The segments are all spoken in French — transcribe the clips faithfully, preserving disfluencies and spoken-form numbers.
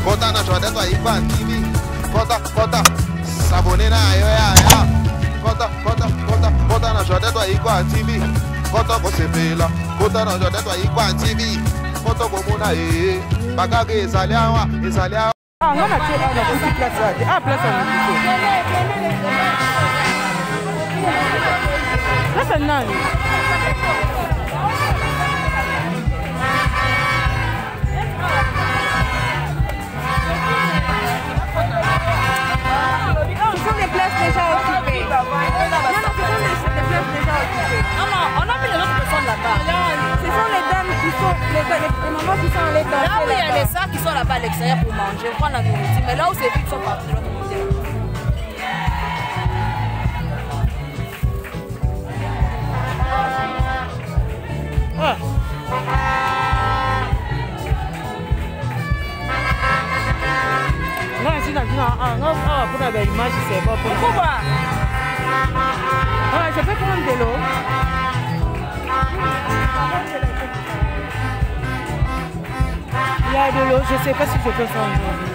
Kota na Jordan to Ikwan T V. Kota, kota, s'abonner na yo ya ya. Kota, kota, kota, kota na Jordan to Ikwan T V. Kota ko sepela, kota na Jordan to Ikwan T V. Kota ko muna eh. Bagage ezaliawa, ezaliawa. Ah, on a tué un petit place là. Ah, place on là, c'est non. Ce sont des places déjà occupées. Non, non, ce sont des places déjà occupées. Non, non, on a mis les autres personnes là-bas. Ce sont les dames qui sont, les, les, les mamans qui sont allées danser. Là où il y a les sacs qui sont là-bas à l'extérieur pour manger, prendre la nourriture. Mais là où c'est vite, ils sont partis de l'autre côté. Ah. Non, c'est dans ah, non, ah, pour la belle image, c'est pas pour. Pourquoi? Ah, je peux prendre de l'eau. Il y a de l'eau, je ne sais pas si je peux prendre.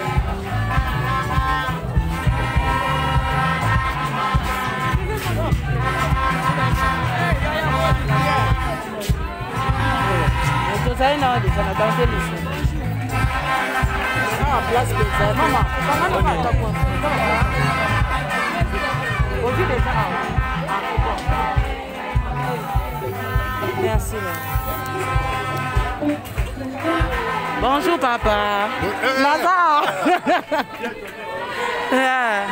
Vous avez déjà dansé ici. Ah, place que ça. Maman, comment on va t'apprendre? Aujourd'hui déjà. Merci. Bonjour papa. Lazare. Yeah.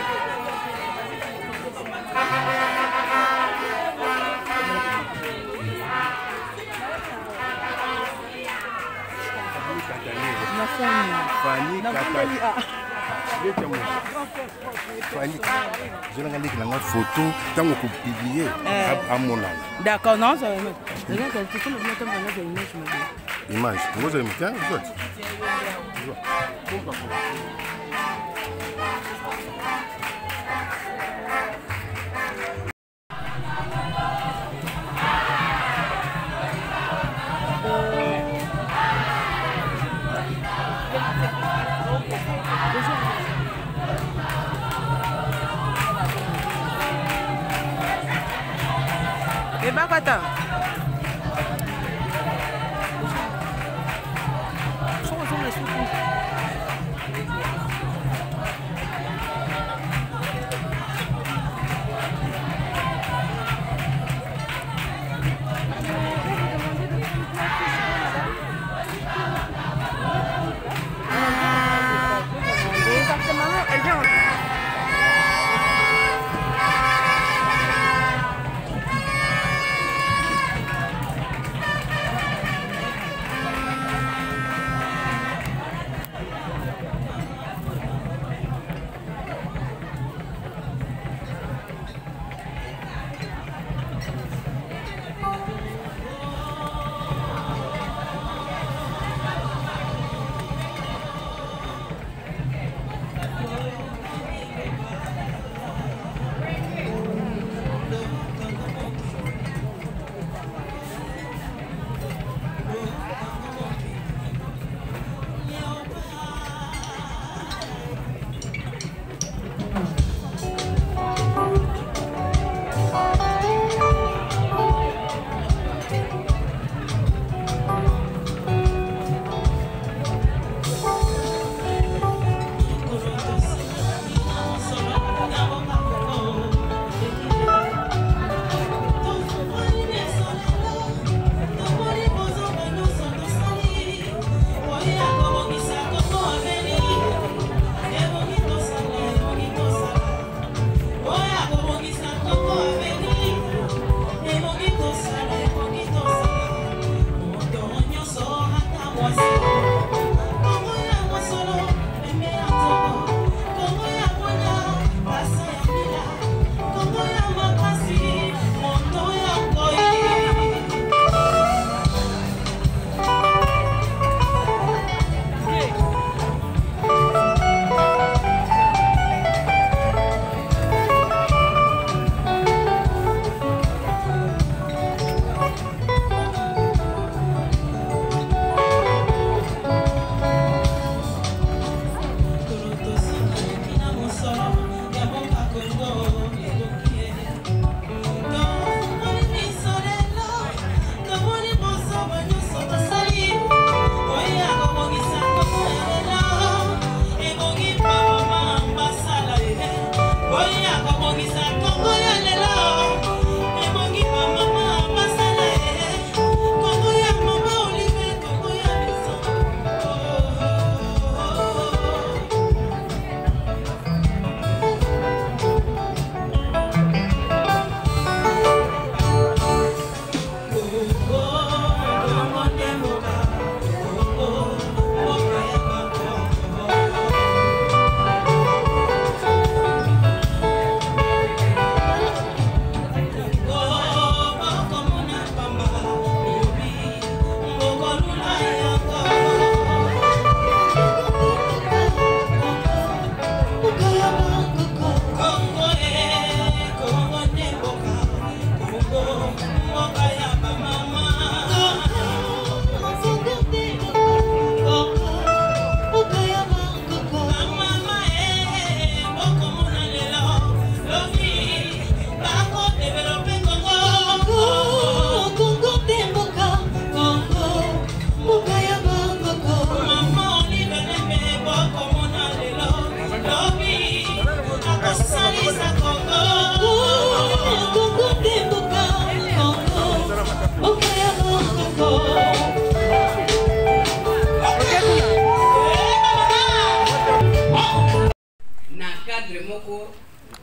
Fanny Katali. Fanny, je vais regarder la photo tant qu'on peut publier à mon âge. D'accord, non, ça va mettre. Regarde, tu peux le mettre dans l'image. Image, vous avez mis un autre. Et bah, attends.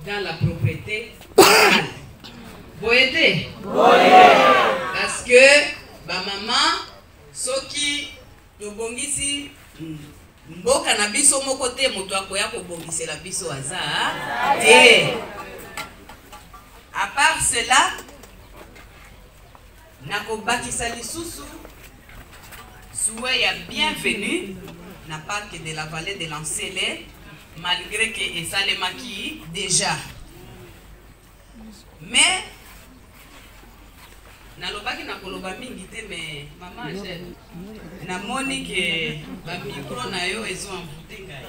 dans la propriété. Boyete. Parce que ma maman, soki tobongisi mboka na biso moko te moto akoya kobongisela biso aza te. À part cela, nakobakisa lisusu souhait ya bienvenue na parc de la vallée de l'Ancele, malgré que esalemaki déjà. Mais nalobaki na koloba mingi te, mais maman Angèle namoni ke ba micro na yo ezo envoûter ngai.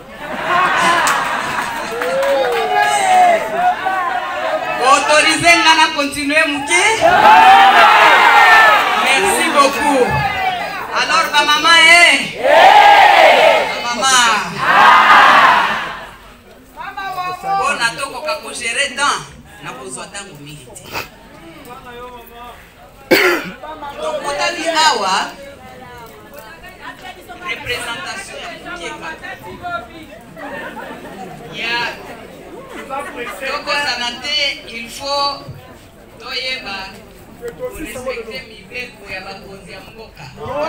Autorisez nga na continuer muke. Merci beaucoup. Alors ba maman eh ba maman bon atoko ka ko gérer temps na kozwa tango mingi te. Donc, on a vu Awa, représentation de il y a donc il faut respecter mes bébés pour y avoir posé un mboka.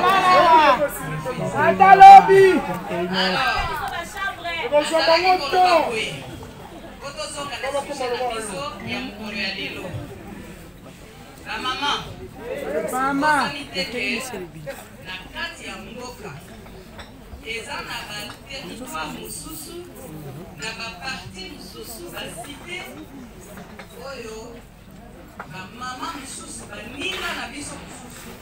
La maman, maman, na kati ya mboka eza na ba territoire mususu na ba parti mususu ba cité oyo ba mama mususu ba ninga na biso mususu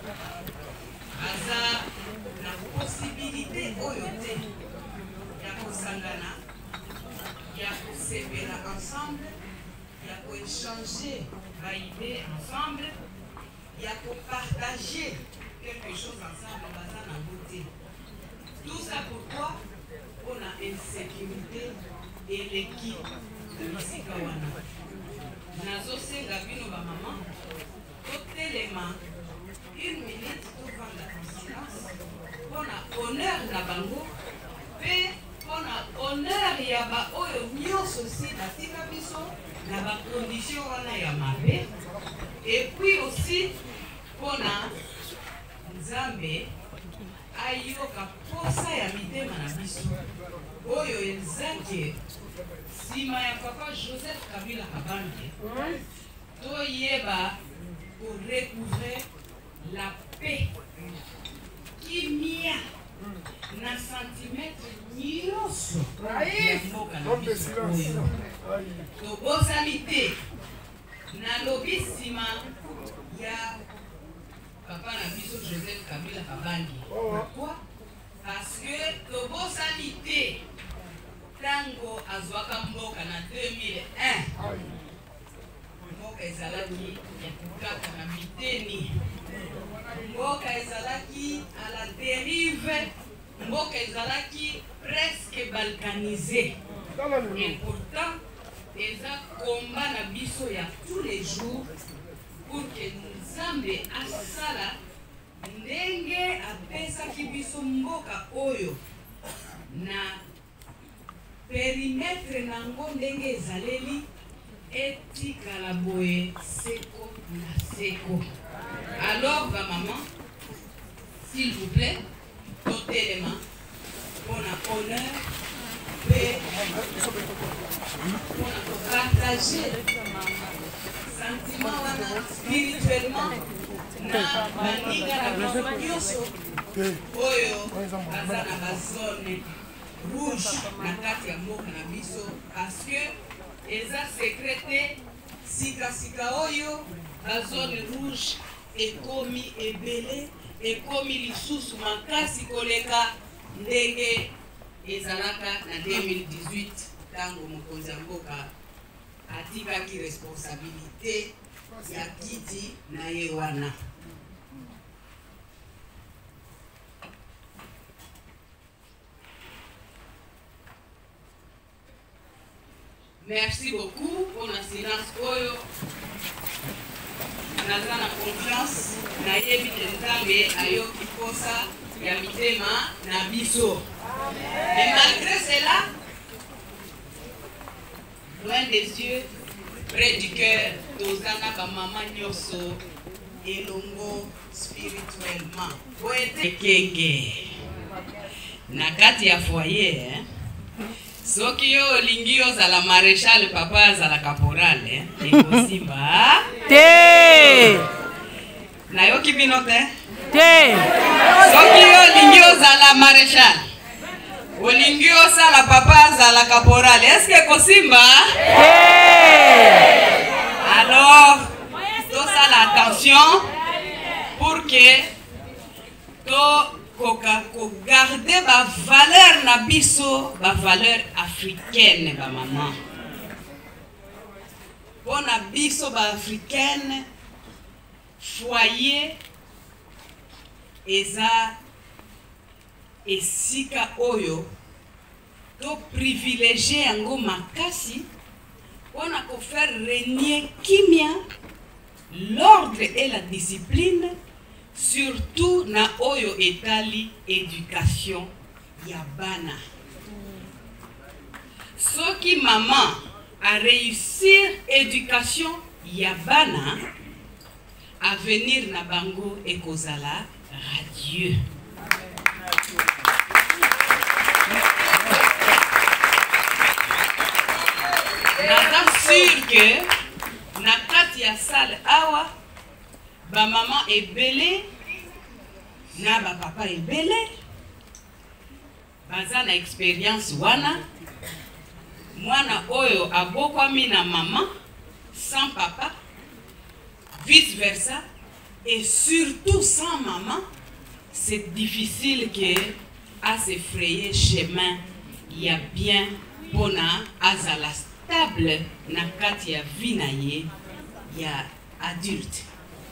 aza na possibilité oyo te ya kosangana ya kosepela ensemble ya koéchanger ba idée ensemble. Il y a pour partager quelque chose ensemble dans la beauté. Tout ça pourquoi on a insécurité et l'équipe de Misikawana. Nazo senga bino ba maman, tout élément, une minute tout prendre en silence. On a honneur na bango, et on a honneur ya ba oyo nyonso aussi na tika biso na ba condition wana ya mabe. Et puis aussi pona nzambe ayoka posa ya mitema na biso oyo ezake sima ya papa Joseph Kabila Kabange toyeba pour recouvrir la paix qui mia na centimètre nyonso ya mboka na biso oyo tobosani te na lobi sima ya papa na biso Joseph Kabila Kabange. Pourquoi? Parce que tobosani te tango azwaka mboka na deux mille un mboka ezalaki ya kokaka na miteni, mboka ezalaki à la dérive, mboka ezalaki presque balkanisé. Et pourtant eza combat na biso ya tous les jours pour que Nzambe asala ndenge apesaki biso mboka oyo na périmètre nango ndenge ezaleli etikala boye seko na seko. Alors ba maman, s'il vous plaît, totelema on a honneur pour partager sentiment spirituellement na baninga na biso nyonso oyo baza na bazone rouge na kati ya mboka na biso, parce que eza secrete sikasika oyo bazone rouge ekomi ebele, ekomi lisusu makasi koleka ndenge ezalaka na deux mille dix-huit tango mokonzi ya mboka atikaki responsabilité ya kiti na ye wana. Merci beaucoup pour la silence oyo. Naza na confiance na yebi Nzambe ayoki posa ya mitema na biso. Mais malgré cela, doit coin des yeux, près du cœur, Tozana ba maman nyoso et longo spirituellement. Boete kenge. Nakati ya foyer, hein. Soki yo olingi ozala maréchal papa azala caporal, hein. Ekosimba. Te. Nayoki bino te. Te. Soki yo olingi ozala maréchal. Olingi osala papa azala caporal. Est-ce que ekosimba? Te. Alors, tout ça l'attention pour que to garder ma valeur na biso, ma valeur africaine, ma maman. Pour na biso ba africaine, foyer eza esika oyo to privilégié yango makasi. On a qu'à faire régner kimia, l'ordre et la discipline, surtout na oyo etali éducation yabana. Ce qui maman a réussi éducation yabana, à venir na bango et kozala radieux. Je suis sûr que na kati ya salle awa ba maman ebele na ba papa ebele baza na expérience wana mwana oyo abokwami na maman sans papa vice versa et surtout sans maman c'est difficile que à se frayer chemin il y a bien bona azala stable na kati ya vie na ye ya adulte.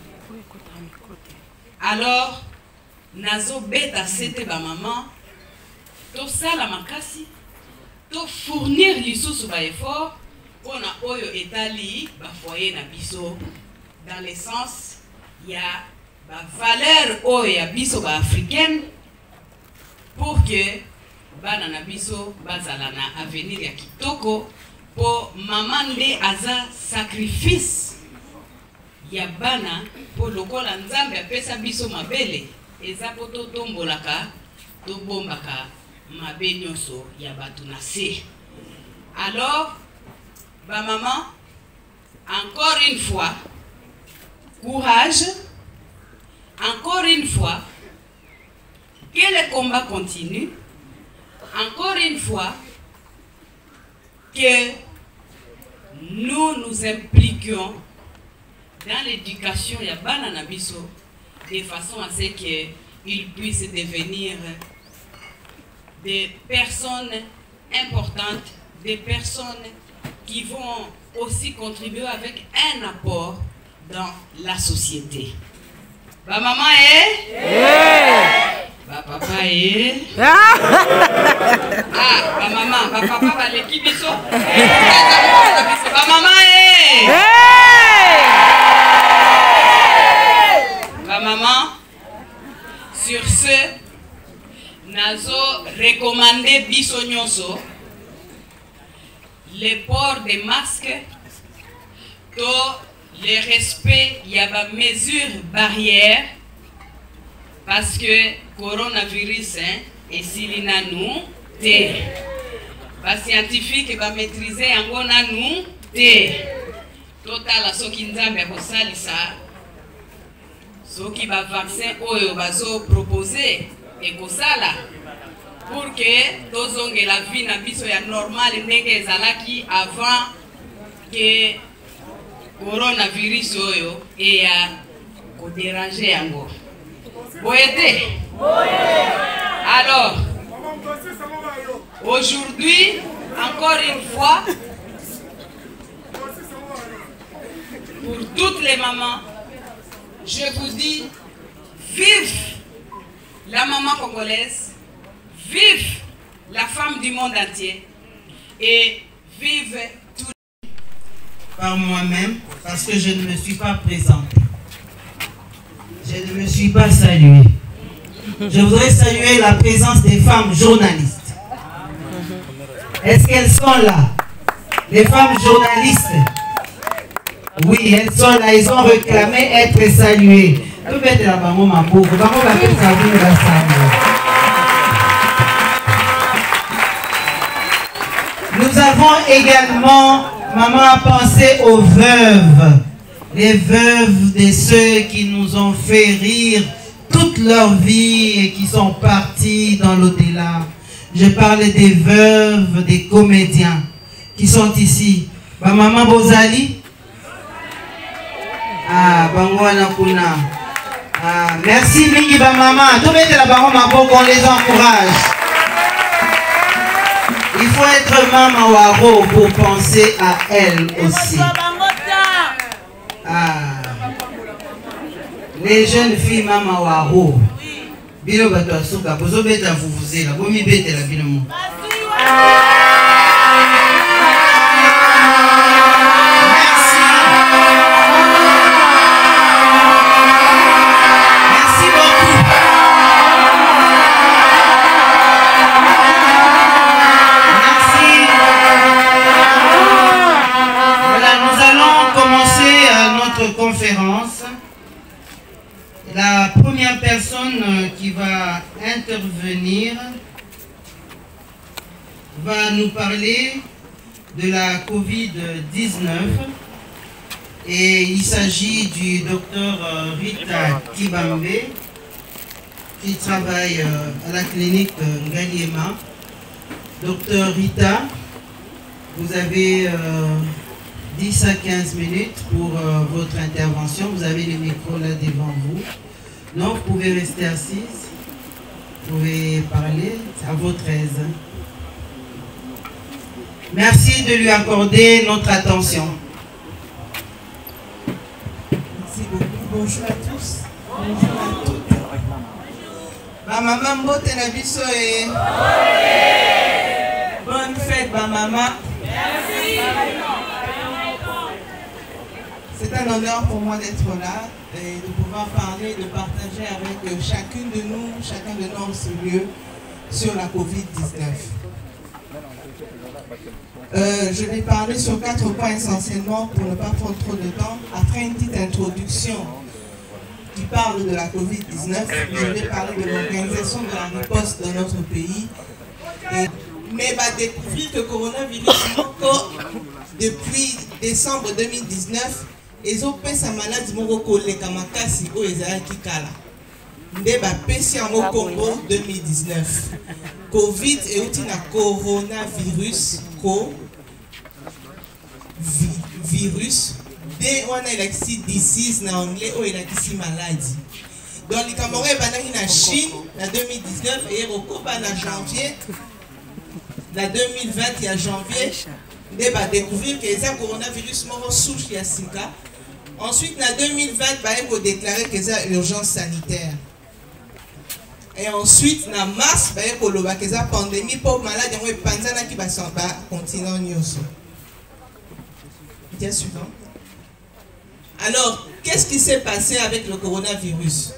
Alors nazo beta sete ba maman to sala makasi to fournir lisusu ba effort pona oyo etali ba foyer na biso dans le sens ya ba valeur oyo ya biso ba africaine pour que bana na biso bazala na avenir ya kitoko. Pour maman nde aza sacrifice ya bana pour lokola nzambe apesa biso mabele eza po to tombolaka to bombaka mabe nyonso ya batu na se. Alors ba maman encore une fois courage, encore une fois que le combat continue, encore une fois que nous nous impliquions dans l'éducation ya bana na biso de façon à ce qu'ils puissent devenir des personnes importantes, des personnes qui vont aussi contribuer avec un apport dans la société. Ba maman est yeah. Ba papa est ah, ba maman, ba papa ba l'équipe biso. Ba maman est ba maman. Sur ce, nazo recommander biso nyonso le port des masques, to le respect, il y a des mesures barrières parce que coronavirus hein, et s'il y a nous, les scientifiques va maîtriser en nous, total ce qui nous a ça, ce qui va vaccin oyo bazo proposer et que ça là pour que tozonge la vie na biso ya normal ndenge ezalaki avant que coronavirus oyo et à ko déranger yango. Boyete. Alors aujourd'hui encore une fois pour toutes les mamans je vous dis vive la maman congolaise, vive la femme du monde entier et vive tout par moi-même parce que je ne me suis pas présentée. Je ne me suis pas saluée. Je voudrais saluer la présence des femmes journalistes. Est-ce qu'elles sont là? les femmes journalistes. Oui, elles sont là, ils ont réclamé être saluées. Tout bête la bango maboko, bango bapé sa vie de la salle. Nous avons également, maman a pensé aux veuves, les veuves de ceux qui nous ont fait rire toute leur vie et qui sont partis dans l'au-delà. Je parle des veuves, des comédiens qui sont ici. Ma maman Bozali. Ah, Bangwana Kuna. Ah, merci Mingi ba maman. Tout le monde la baron maboko, on les encourage. Il faut être maman waro pour penser à elle aussi. Ah. Les jeunes filles maman waro. Bilo bato asuka, bozo beta vuvuzela, bomi bete la bino mo. Conférence. La première personne qui va intervenir va nous parler de la covid dix-neuf et il s'agit du docteur Rita Kibambe qui travaille à la clinique Ngaliema. Docteur Rita, vous avez euh, dix à quinze minutes pour euh, votre intervention. Vous avez le micro là devant vous. Donc, vous pouvez rester assise. Vous pouvez parler à votre aise. Merci de lui accorder notre attention. Merci beaucoup. Bonjour à tous. Bonjour à toutes. Ma maman Mbote Nabiso et bonne fête, ma maman. Merci. C'est un honneur pour moi d'être là et de pouvoir parler, de partager avec chacune de nous, chacun de nous en ce lieu sur la covid dix-neuf. Euh, je vais parler sur quatre points essentiellement pour ne pas prendre trop de temps. Après une petite introduction qui parle de la covid dix-neuf, je vais parler de l'organisation de la riposte dans notre pays. Et, mais bah, découvrir que le coronavirus, depuis décembre deux mille dix-neuf, ils ont fait sa maladie Kamakasi au Ezaki Kala. Nde ba pesi en Congo deux mille dix-neuf. Covid et outil na coronavirus co vi, virus dès on a électi disease na anglais ou électi maladie. Donc les Camerounais banani na Chine na deux mille dix-neuf et Rokoba na janvier na deux mille vingt il y a janvier nde ba découvrir que c'est un coronavirus mort souche ya sika. Ensuite, en deux mille vingt, il faut déclarer que c'est l'urgence sanitaire. Et ensuite, en mars, il faut que c'est la pandémie pour les malades qui vont continuer. Bien suivant. Alors, qu'est-ce qui s'est passé avec le coronavirus?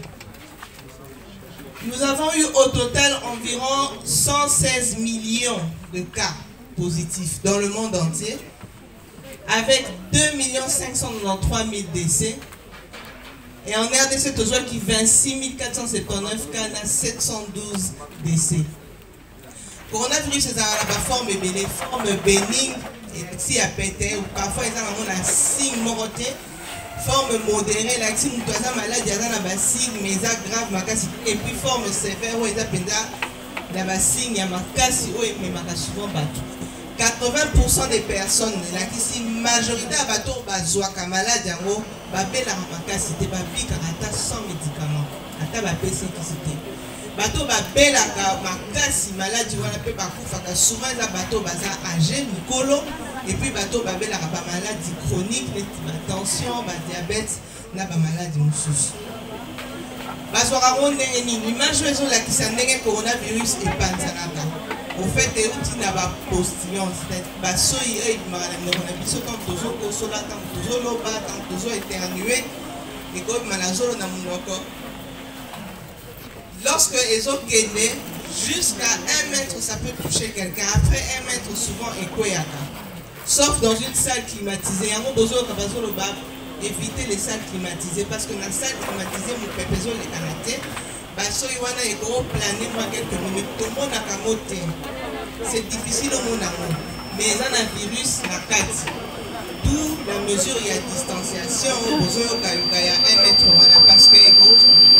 Nous avons eu au total environ cent seize millions de cas positifs dans le monde entier, avec deux millions cinq cent quatre-vingt-treize mille décès. Et en R D C, toujours qui vingt-six mille quatre cent soixante-dix-neuf cas, sept cent douze décès. Coronavirus, c'est la forme bénigne, forme bénigne, et si à péter, ou parfois ils ont un signe moroté, forme modérée, là, si nous sommes malades, ils ont un signe, mais ils ont grave, et puis forme sévère, où ils ont un signe, il y a un cas, où ils ont souvent battu. quatre-vingts pour cent des personnes, la majorité à bateau bazouaka malade yango babela makasi te babika ata sans médicaments ata bapesi kisite bateau babela makasi malade wana pe bakufaka souvent za bateau baza âgé mikolo et puis bateau babela ba maladie chronique la tension ba diabète na ba maladie mosusu bazwaka ndenge nini image ezo la kisa ndenge coronavirus epanzanaka. Au fait, il y a un postillon, c'est-à-dire que il y a un biso tant toujours kosola, tant toujours loba, tant toujours éternué, et comme malazolo na munoko. Lorsque les autres gagnent, jusqu'à un mètre, ça peut toucher quelqu'un. Après un mètre, souvent, et koyaka. sauf dans une salle climatisée. Il y a un besoin de éviter les salles climatisées parce que dans la salle climatisée, mon pépézo les canadiens, baso iwana est gros plané moi quelques minutes. Tout le monde a camoté. C'est difficile au monde, mais il y a un virus la carte. D'où la mesure il y a distanciation au besoin il y a un mètre voilà parce que ego.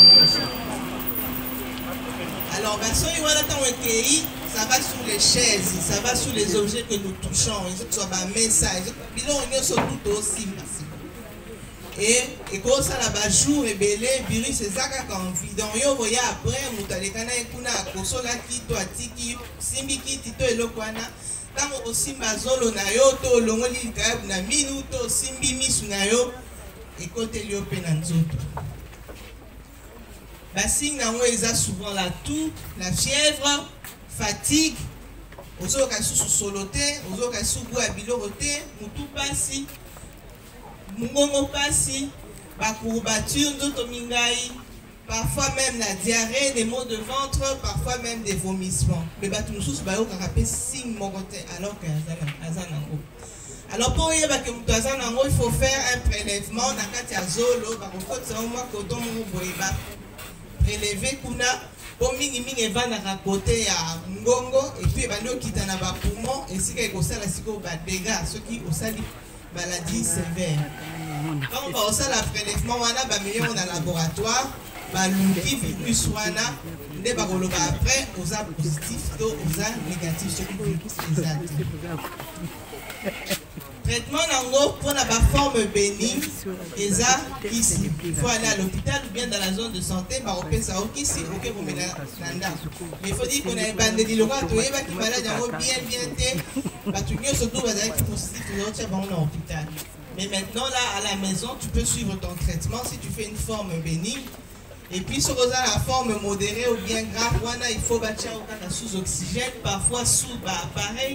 Alors baso iwana quand on est ça va sous les chaises, ça va sous les objets que nous touchons. Ils sont bas message. Ils ont sont tout aussi. Et et quand ça là-bas jour et belé virus c'est ça quand confident. Yo voya après mutalekana ekuna kosola kito atiki simbiki tito elokwana. Quand aussi mazolo na yo to longoli kab na minuto simbi misu na yo et côté lio penanzoto. Basing na moi ils a souvent la toux, la fièvre, fatigue, aux autres qui sont solotés, aux autres qui sont bilorotés, mutu pasi, mungongo pasi, ba courbature d'otomingai, parfois même la diarrhée, des maux de ventre, parfois même des vomissements. Mais bah tout nous tous bah on rappelle signe moroté alors que azanango. Alors pour y avoir que mutazanango il faut faire un prélèvement dans katia zolo, bah au côté au moins coton mon boiba prélever kuna. Pour mingi mingi vana à côté à ngongo et puis bano kita na ba poumon et si quelque chose là siko ba dégâts ceux qui au sali maladie sévère. Quand on va au sala prélèvement wana ba meilleur on a laboratoire ba lundi virus wana ne ba koloba après aux a positif to aux a négatif ceux qui exact. Traitement nango pour la forme bénigne et ça ici il faut aller à l'hôpital ou bien dans la zone de santé bah on peut ça ici ok vous mettez nanda mais il faut dire qu'on a bandé di local to yeba qui malade yango bien bien té bah tu mieux surtout bah avec positif les autres bon à l'hôpital mais maintenant là à la maison tu peux suivre ton traitement si tu fais une forme bénigne et puis sur la forme modérée ou bien grave wana il faut bâtir au cas sous oxygène parfois sous bah appareil.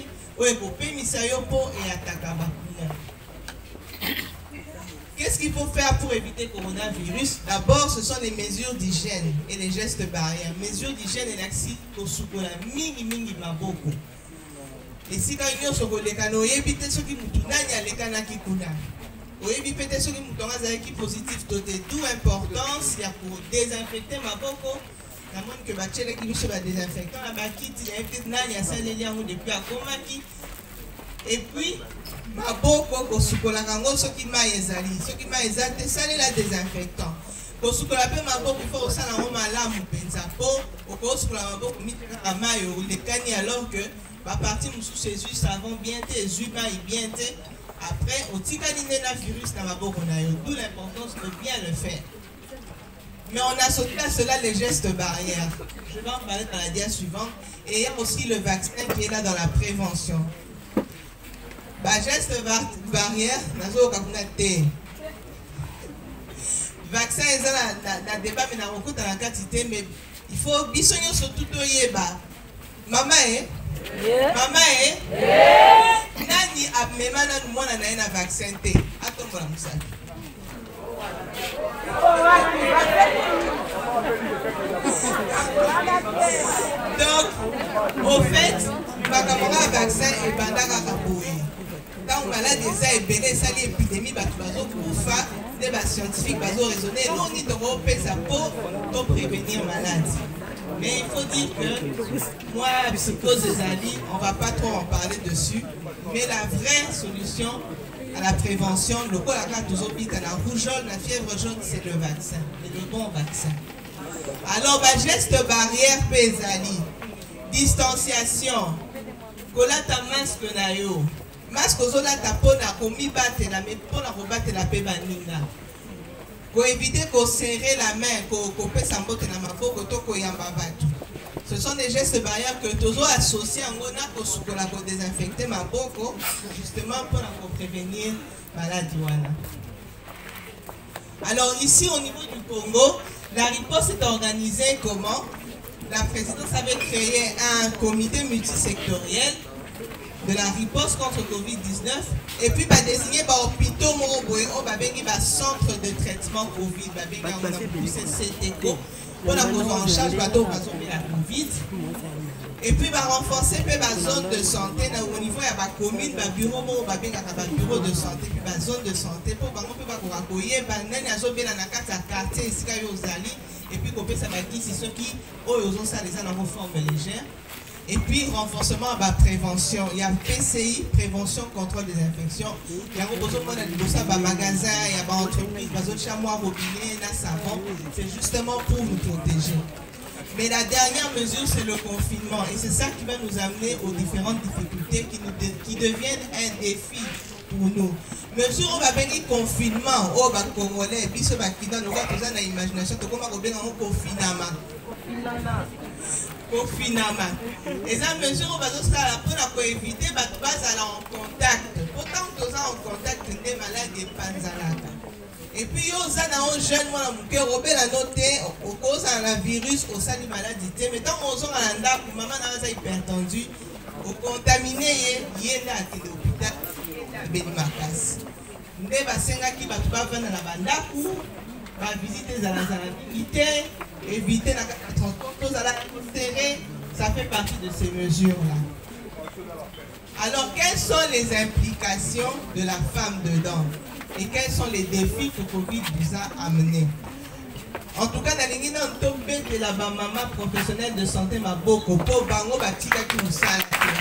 Qu'est-ce qu'il faut faire pour éviter le coronavirus? D'abord, ce sont les mesures d'hygiène et les gestes barrières. Mesures d'hygiène et l'accès au soukola mingi mingi maboko. Et si quand on se voit les canaux, il y a des gens qui ont les canaux qui coulent. Il y a des gens qui ont qui positif. D'où l'importance, il y a pour désinfecter maboko. La monde que bachele qui nous va désinfectant la bakiti il y a peut-être nani à ça les liens depuis à komaki et puis ma boko ko sukola kango ce qui m'a ezali ce qui m'a ezali ça la désinfectant ko sukola pe ma boko il faut ça na ngoma la mpenza po ko sukola ma boko mitaka mayo les kani alors que ba partie musu Jésus savon bien té Jésus maï bien té après au tikani na virus na ma boko na yo d'où l'importance de bien le faire. Mais on a sauté à cela les gestes barrières. Je vais en parler dans la dia suivante. Et il y a aussi le vaccin qui est là dans la prévention. Bah, geste bar barrière, nazo kakunate. Vaccin est là dans le débat, mais dans beaucoup dans la quantité, mais il faut bisogno surtout yeba. Maman eh? Maman eh? Nani abmema na mwana na ena vaccin te. Attends pour la moussa. Donc, au fait, ma camarade vaccin est bandaka kaboué. Quand on malade déjà est béné, ça l'épidémie, bah tu vas au koufa, des scientifiques, bah au raisonner, l'on dit de repérer sa peau pour prévenir maladie. Mais il faut dire que moi, psychose des alliés, on ne va pas trop en parler dessus, mais la vraie solution à la prévention, le quoi la carte aux hôpitaux, la rougeole, la fièvre jaune, c'est le vaccin, et le bon vaccin. Alors, bah, geste barrière pesali, distanciation, kola ta masque na yo, masque aux la ta peau na komi bate la mais pour la rebattre la pe banina. Ko éviter qu'on serrer la main, qu'on coupe sa mbote na maboko to ko yamba batu. Ce sont des gestes barrières que tous associés en gona ko sukola ko désinfecter maboko justement pour la prévenir maladie wana. Alors ici au niveau du Congo, la riposte est organisée comment? La présidence avait créé un comité multisectoriel de la riposte contre le Covid dix-neuf et puis bah, désigné par hôpitaux Moroboéo, bah, bah, centre de traitement Covid, bah, bah, on a poussé C T C O pour la prise en charge bah, la Covid et puis bah, renforcer bah, la zone de santé là, au niveau il y a bah, commune, ba bureau mo ba benga ba bureau de santé puis ba zone de santé pour bango pe ba ko koye ba nani azobela na kati ya quartier esika yo ozali et puis kopesa ba kisi soki oyo ozosalisa na forme légère. Et puis renforcement de la prévention. Il y a P C I, prévention, contrôle des infections. Il y a un magasin, il y a une entreprise, il y a un chamois robinet, un savon. C'est justement pour nous protéger. Mais la dernière mesure, c'est le confinement. Et c'est ça qui va nous amener aux différentes difficultés qui, nous de, qui deviennent un défi pour nous. Mesure où va venir confinement, au bas congolais, puis ce qui donne l'imagination, tout comme on va un confinement. Confinement. Et ça mesure où va pour éviter de en contact. Pourtant, nous sommes en contact des malades et pas de malades. Et puis, nous avons un jeune qui a noté au cause de la virus, au sein de maladie. Mais tant qu'on est en train de maman a hypertendu, au contaminé, il est là à l'hôpital. Benimakas. Nous avons visiter les militaires, éviter la transport à la terrain, ça fait partie de ces mesures-là. Alors, quelles sont les implications de la femme dedans? Et quels sont les défis que Covid vous a amenés? En tout cas, dans les gens tombés de la maman professionnelle de santé Maboko, pour Bango Batika qui nous salue.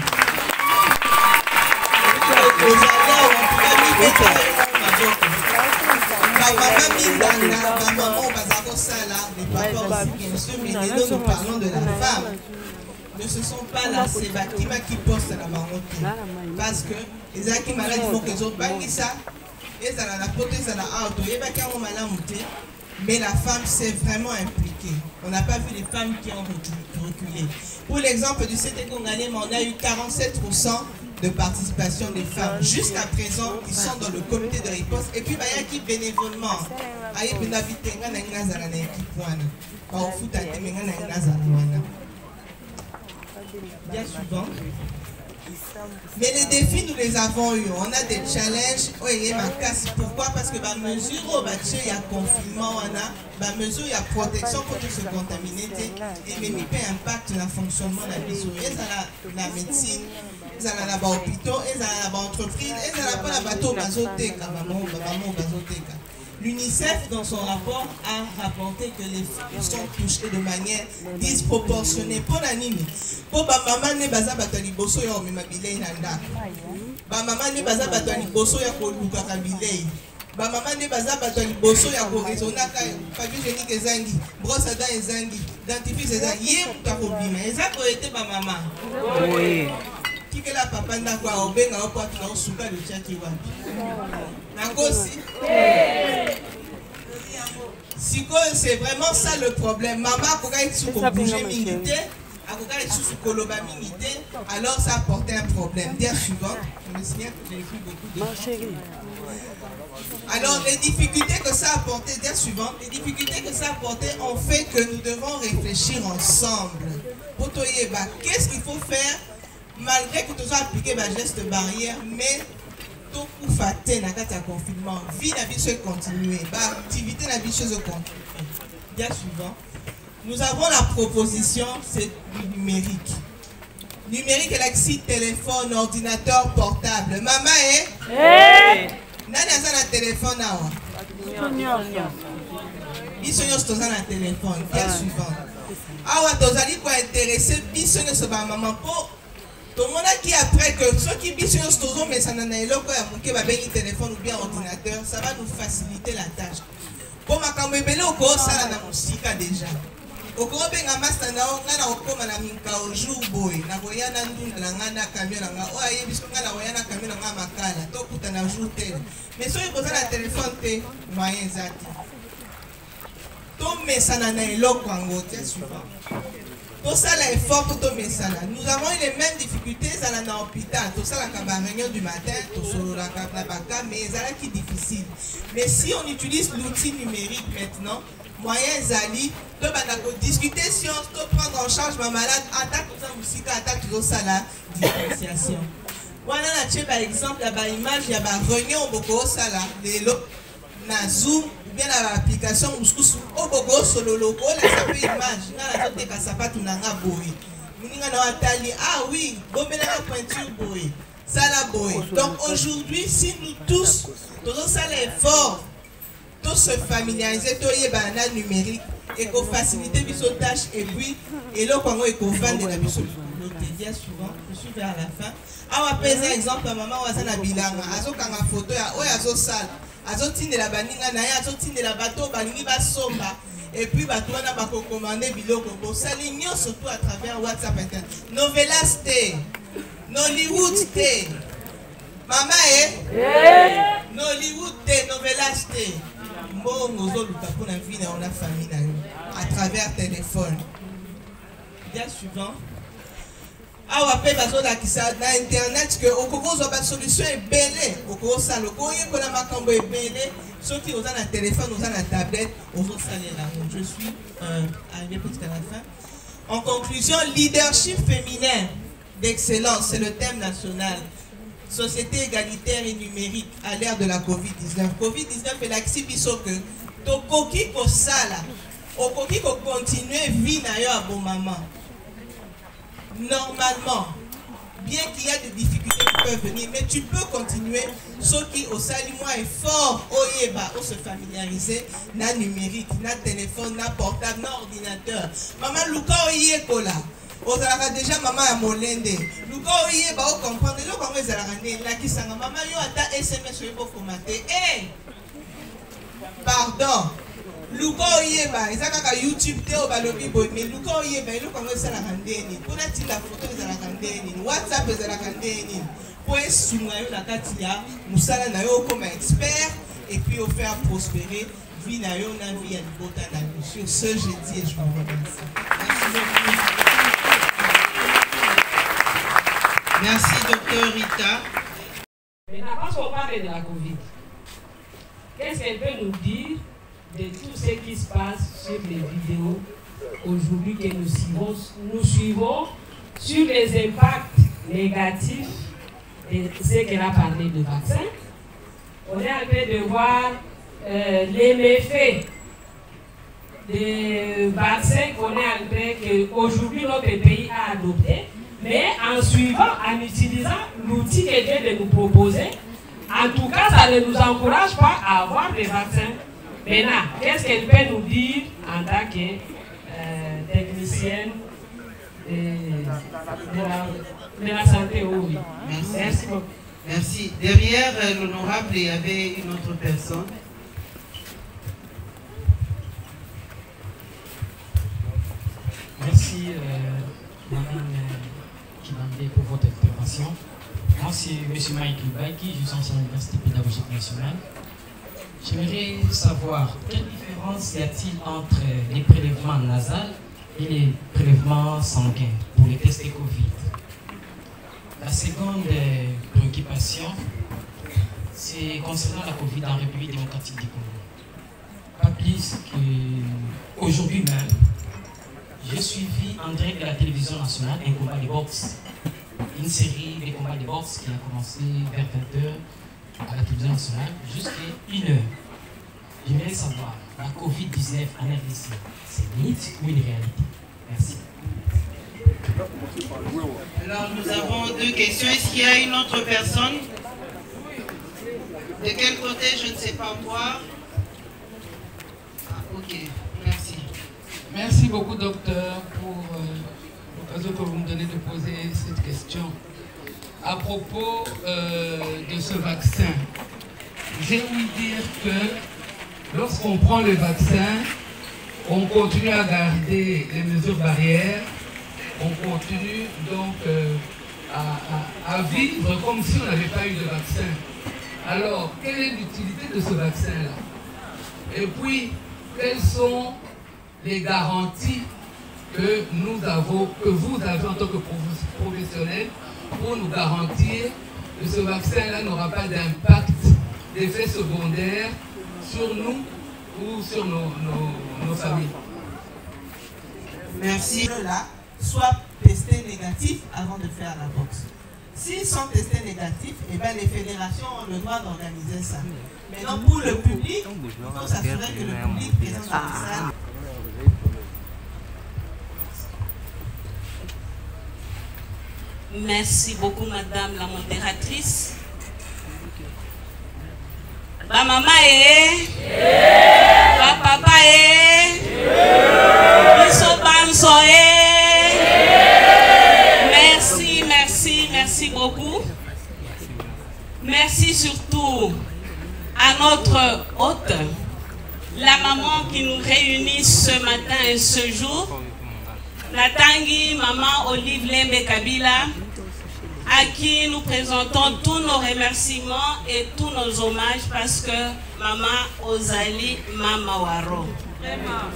Nous parlons de la femme. Ne ce sont pas la Sébatima qui poste la marotte. Parce que les acquis malades font que les autres baillent ça. Et ça la pote, ça la auto. Mais la femme s'est vraiment impliquée. On n'a pas vu les femmes qui ont reculé. Pour l'exemple du C T Congolais, on a eu quarante-sept pour cent de participation des femmes jusqu'à présent qui sont dans le comité de riposte. Et puis, il y a qui bénévolement. Bien suivant. Mais les défis, nous les avons eu. On a des challenges. Pourquoi? Parce que la mesure où il y a confinement, la mesure où il y a protection contre se contaminer, et même il impact le fonctionnement de la vie. Et la médecine, ils ont la hôpital, ils ont la entreprise, ils ont la bateau bazotéka, maman ou bazotéka. L'UNICEF, dans son rapport, a rapporté que les filles sont touchées de manière disproportionnée. Pour la nini, pour ma maman ne baza batali boso ya omema bilei na ndako. Ba maman ne baza batali boso ya koluka ka bilei. Ba maman ne baza batali boso ya ko raisonner ka papier hygiénique ezangi, brosse à dents ezangi, dentifrice ezangi, ye mutakobima. Eza ko été ba maman. Oui. Que la papa n'a pas obéi à un point dans le souka de Tchakiwa. Nagosi. Si c'est vraiment ça le problème, maman a été sous bouger milité, a été sous koloba milité, alors ça apportait un problème. Dire suivant, je me souviens que j'ai écrit beaucoup de chérie. Alors les difficultés que ça a apporté, dire suivant, les difficultés que ça a apporté ont fait que nous devons réfléchir ensemble. Pour toi, qu'est-ce qu'il faut faire? Malgré que tu as appliqué ma geste barrière, mais tout coup faté dans le confinement, vie la vie se continue, l'activité la vie se continue. Bien suivant, nous avons la proposition, c'est du numérique. Numérique, elle a site téléphone, ordinateur, portable. Maman, eh? Nani a un téléphone là? Ils sont tous dans un téléphone. Bien suivant. Ah, tu as intéressé, ils sont tous dans maman pour. Tout le monde qui après que ceux qui bisent sur toujours mais ça n'en est là quoi un téléphone ou bien ordinateur, ça va nous faciliter la tâche. Pour ma camébélé au cours ça na musika déjà. Au cours benga master na ngana okoma na minka au jour boy na boyana ndunda na ngana camion na nga o ayebi so ngana boyana camion na nga makala to kuta na jour tel. Mais so ikoza na téléphone te moyen zati. To mesana na eloko ngo te suivant. Tout ça est fort pour tout ça. Nous avons eu les mêmes difficultés dans l'hôpital. Tout ça la réunion du matin, tout ça la mais c'est qui difficile. Mais si on utilise l'outil numérique maintenant, moyen zali, tu vas discuter science, tu prendre en charge ma malade, attaque tout ça musique, attaque tout ça la différenciation. Voilà par exemple, il y a une image, il y a une réunion beaucoup ça là, na Zoom ou bien l'application Mouscous au bogo solo logo la sape image na la zote ka sapatu na nga boy muninga na watali ah oui bombe na peinture boy Ça la boy. Donc aujourd'hui, si nous tous, tous ça l'effort, tous se familiariser, tous les bananes numériques, et qu'on facilite les tâches, et puis, et là, quand on est fan de la mission, je souvent, je suis vers la fin. Ah, on va par exemple, maman, on va faire la bilanga, azo kanga photo, oh, azo sale, azo tine la baninga, naya, azo tine la bateau, baningi ba somba. Et puis, bah, toi, on va commander biloko. Bon, ça l'ignore surtout à travers WhatsApp. Novelas T. Nollywood T. Maman, eh? Nollywood T. Novelas T. Bon, nous autres, nous avons vie dans la famille à travers téléphone. Bien suivant. Ah, on va payer parce qu'on a dans Internet que au Congo, la solution est belle. Au Congo, ça, le Congo, il y a macambo est belle. Ceux qui ont un téléphone, ont une tablette, ont salé là. Je suis euh, arrivé jusqu'à la fin. En conclusion, leadership féminin d'excellence, c'est le thème national. Société égalitaire et numérique à l'ère de la covid dix-neuf. covid dix-neuf est l'exhibition que Tokoki ko sala, Okoki ko continuer vie na yo à bon maman. Normalement, bien qu'il y a des difficultés qui peuvent venir, mais tu peux continuer. Ceux qui au salimois est fort, au yeba, au se familiariser, na numérique, na téléphone, na portable, na ordinateur. Maman Luka oye kola. Vous avez déjà maman à molende. Luka oye ba o comprendre. Le Congo est à la rande. La qui sanga maman yo ata S M S yo pour formater. Eh, pardon. Luka oye ba. Ils ont YouTube te o balobi boy. Mais Luka oye ba. Le Congo est à la rande ni. Pour la la photo est à la rande ni. WhatsApp est à la rande ni. Pour soutenir la katia. Musala na yo comme expert et puis au faire prospérer. Vie na yo na vie à l'ibota na yo. Sur ce je dis et je vous remercie. Merci beaucoup. Merci, docteur Rita. Maintenant, parce qu'on parle de la Covid, qu'est-ce qu'elle peut nous dire de tout ce qui se passe sur les vidéos aujourd'hui que nous suivons, nous suivons sur les impacts négatifs de ce qu'elle a parlé de vaccin? On est en train de voir euh, les méfaits des vaccins qu'on est en train, qu'aujourd'hui notre pays a adopté. Mais en suivant, en utilisant l'outil qu'elle vient de nous proposer, en tout cas, ça ne nous encourage pas à avoir des vaccins. Maintenant, qu'est-ce qu'elle peut nous dire en tant que euh, technicienne de, de, la, de la santé? Oui. Merci. Merci beaucoup. Merci. Derrière euh, l'honorable, il y avait une autre personne. Merci, euh, madame. Pour votre intervention. Moi, c'est M. Mike Baiki, je suis ancien à l'Université pédagogique nationale. J'aimerais savoir quelle différence y a-t-il entre les prélèvements nasaux et les prélèvements sanguins pour les tests Covid. La seconde préoccupation, c'est concernant la Covid en République démocratique du Congo. Pas plus qu'aujourd'hui même, j'ai suivi en direct de la télévision nationale un combat de boxe, une série de combats de boxe qui a commencé vers vingt heures à la télévision nationale jusqu'à une heure. J'aimerais savoir, la Covid dix-neuf en R D C, c'est mythe ou une réalité? Merci. Alors nous avons deux questions. Est-ce qu'il y a une autre personne? De quel côté, je ne sais pas voir. Ah, ok, merci. Merci beaucoup, docteur, pour euh, l'occasion que vous me donnez de poser cette question. À propos euh, de ce vaccin, j'ai ouï dire que lorsqu'on prend le vaccin, on continue à garder les mesures barrières, on continue donc euh, à, à, à vivre comme si on n'avait pas eu de vaccin. Alors, quelle est l'utilité de ce vaccin-là? Et puis, quelles sont les garanties que nous avons, que vous avez en tant que professionnels pour nous garantir que ce vaccin-là n'aura pas d'impact, d'effet secondaire sur nous ou sur nos, nos, nos familles? Merci. Là, soit testés négatifs avant de faire la boxe. S'ils sont testés négatifs, eh ben les fédérations ont le droit d'organiser ça. Maintenant, pour le public, il faut s'assurer que le public présent dans la salle. Merci beaucoup, madame la modératrice. Ba maman est, ba papa est, biso banso est. Merci, merci, merci beaucoup. Merci surtout à notre hôte, la maman qui nous réunit ce matin et ce jour, Natangi, maman Olive Lembe Kabila, à qui nous présentons tous nos remerciements et tous nos hommages parce que maman Ozali Mama Waro. Vraiment.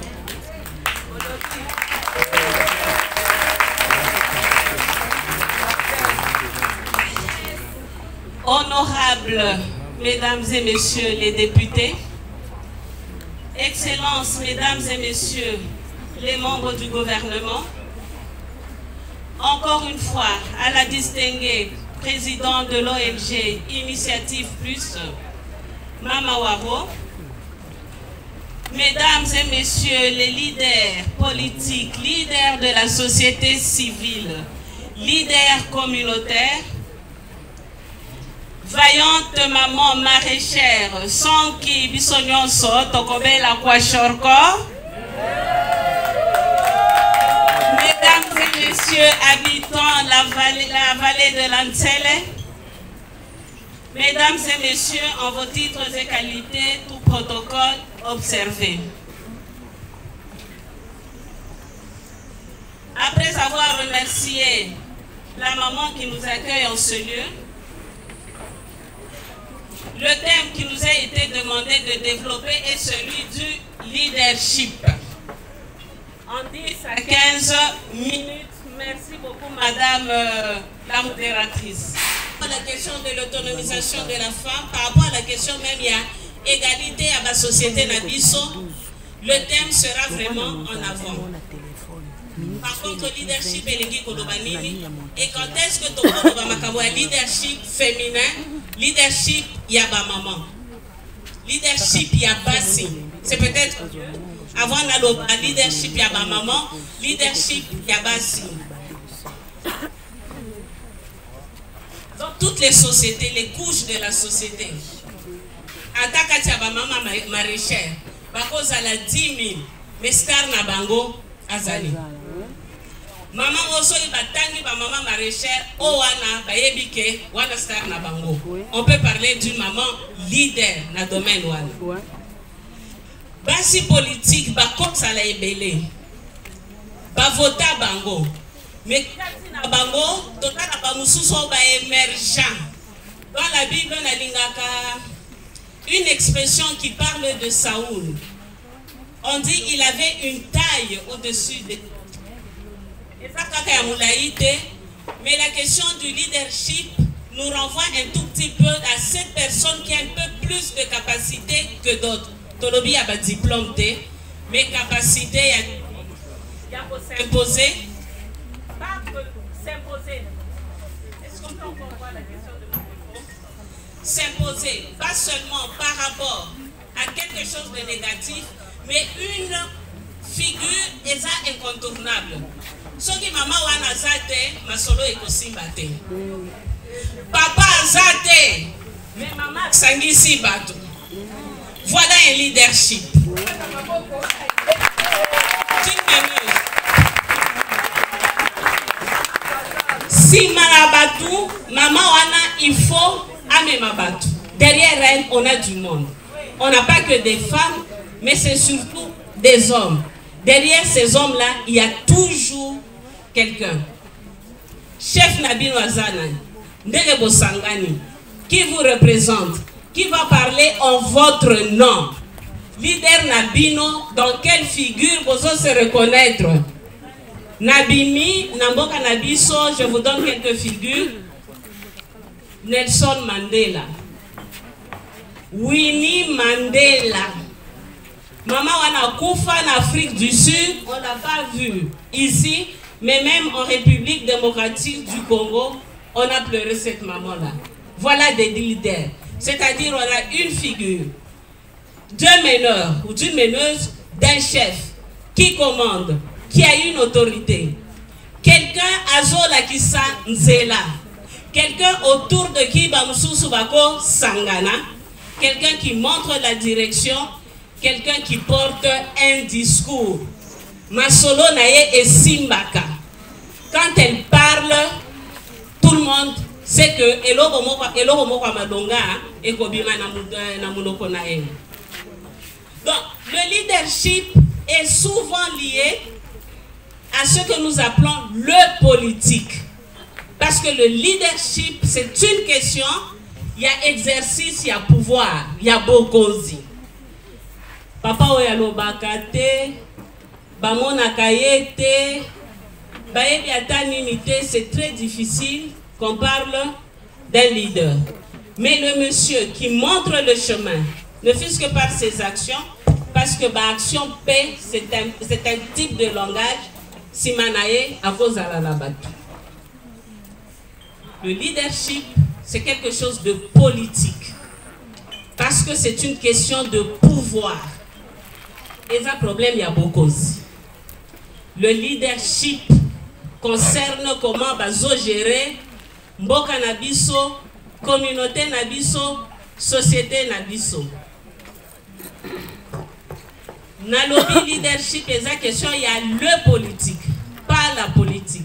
Honorables mesdames et messieurs les députés, Excellences, mesdames et messieurs les membres du gouvernement, encore une fois à la distinguée présidente de l'O N G Initiative Plus, Mama Waro, mesdames et messieurs les leaders politiques, leaders de la société civile, leaders communautaires, vaillante maman maraîchère, sans qui bisognon so, tokobela kwa shorko. Mesdames et messieurs habitants la vallée, la vallée de l'Ansele, mesdames et messieurs, en vos titres et qualités, tout protocole observé. Après avoir remercié la maman qui nous accueille en ce lieu, le thème qui nous a été demandé de développer est celui du leadership. En dix à quinze minutes, merci beaucoup madame euh, la modératrice. La question de l'autonomisation de la femme, par rapport à la question même, il y a égalité à la société Nabiso, le thème sera vraiment en avant. Par contre, leadership et et quand est-ce que tu as un leadership féminin, leadership yaba maman, leadership yabasi, c'est peut-être avant la leadership yaba maman, leadership yabasi. Dans toutes les sociétés, les couches de la société, attaque yaba maman maraîchère, bako à la dix mille, mais star na bango azali. Maman oso ibatangi ba maman maraîchère o wana bayebike wana star na bango. On peut parler d'une maman leader na domaine wana. Basi politique ba koksa la ebele. Ba vota bango. Mais kati na bango totala ba mususu ba émergent. Dans la Bible na lingaka une expression qui parle de Saoul. On dit il avait une taille au-dessus de. Mais la question du leadership nous renvoie un tout petit peu à cette personne qui a un peu plus de capacité que d'autres. Tolobi a un diplôme, mais capacité à s'imposer. S'imposer. Est-ce qu'on peut encore voir la question de mon micro? S'imposer, pas seulement par rapport à quelque chose de négatif, mais une figure est incontournable. Ce qui maman wana zate, ma solo ekosimba te. Papa zate, mais maman sangisi bato. Voilà un leadership. Si malabatu, maman wana il faut amener ma batu. Derrière elle, on a du monde. On n'a pas que des femmes, mais c'est surtout des hommes. Derrière ces hommes-là, il y a toujours quelqu'un. Chef Nabil Wazana, Ndege Bosangani, qui vous représente, qui va parler en votre nom. Leader Nabino, dans quelle figure vous osez se reconnaître? Nabimi, Namboka Nabiso, je vous donne quelques figures. Nelson Mandela. Winnie Mandela. Maman wana kufa en Afrique du Sud, on l'a pas vu ici, mais même en République démocratique du Congo, on a pleuré cette maman-là. Voilà des leaders. C'est-à-dire on a une figure d'un meneur ou d'une meneuse, d'un chef qui commande, qui a une autorité, quelqu'un azola kisa nzela, quelqu'un autour de qui bamususu bako sangana, quelqu'un qui montre la direction, quelqu'un qui porte un discours. Masolo naye et simbaka. Quand elle parle, tout le monde sait que elobo moko madonga et kobima na munoko na ye. Donc le leadership est souvent lié à ce que nous appelons le politique. Parce que le leadership, c'est une question, il y a exercice, il y a pouvoir, il y a bokozi. Papa oyalo bakate, bamona kayete, baebi atanimité, c'est très difficile qu'on parle d'un leader. Mais le monsieur qui montre le chemin, ne fût-ce que par ses actions, parce que bah, action paix, c'est un, c'est un type de langage, simanaye à cause de la batu. Le leadership, c'est quelque chose de politique. Parce que c'est une question de pouvoir. Et ça, problème, il y a beaucoup aussi. Le leadership concerne comment bazo gérer mboka nabiso, communauté nabiso, société nabiso. Dans le lobby leadership, il y a question, il y a le politique, pas la politique.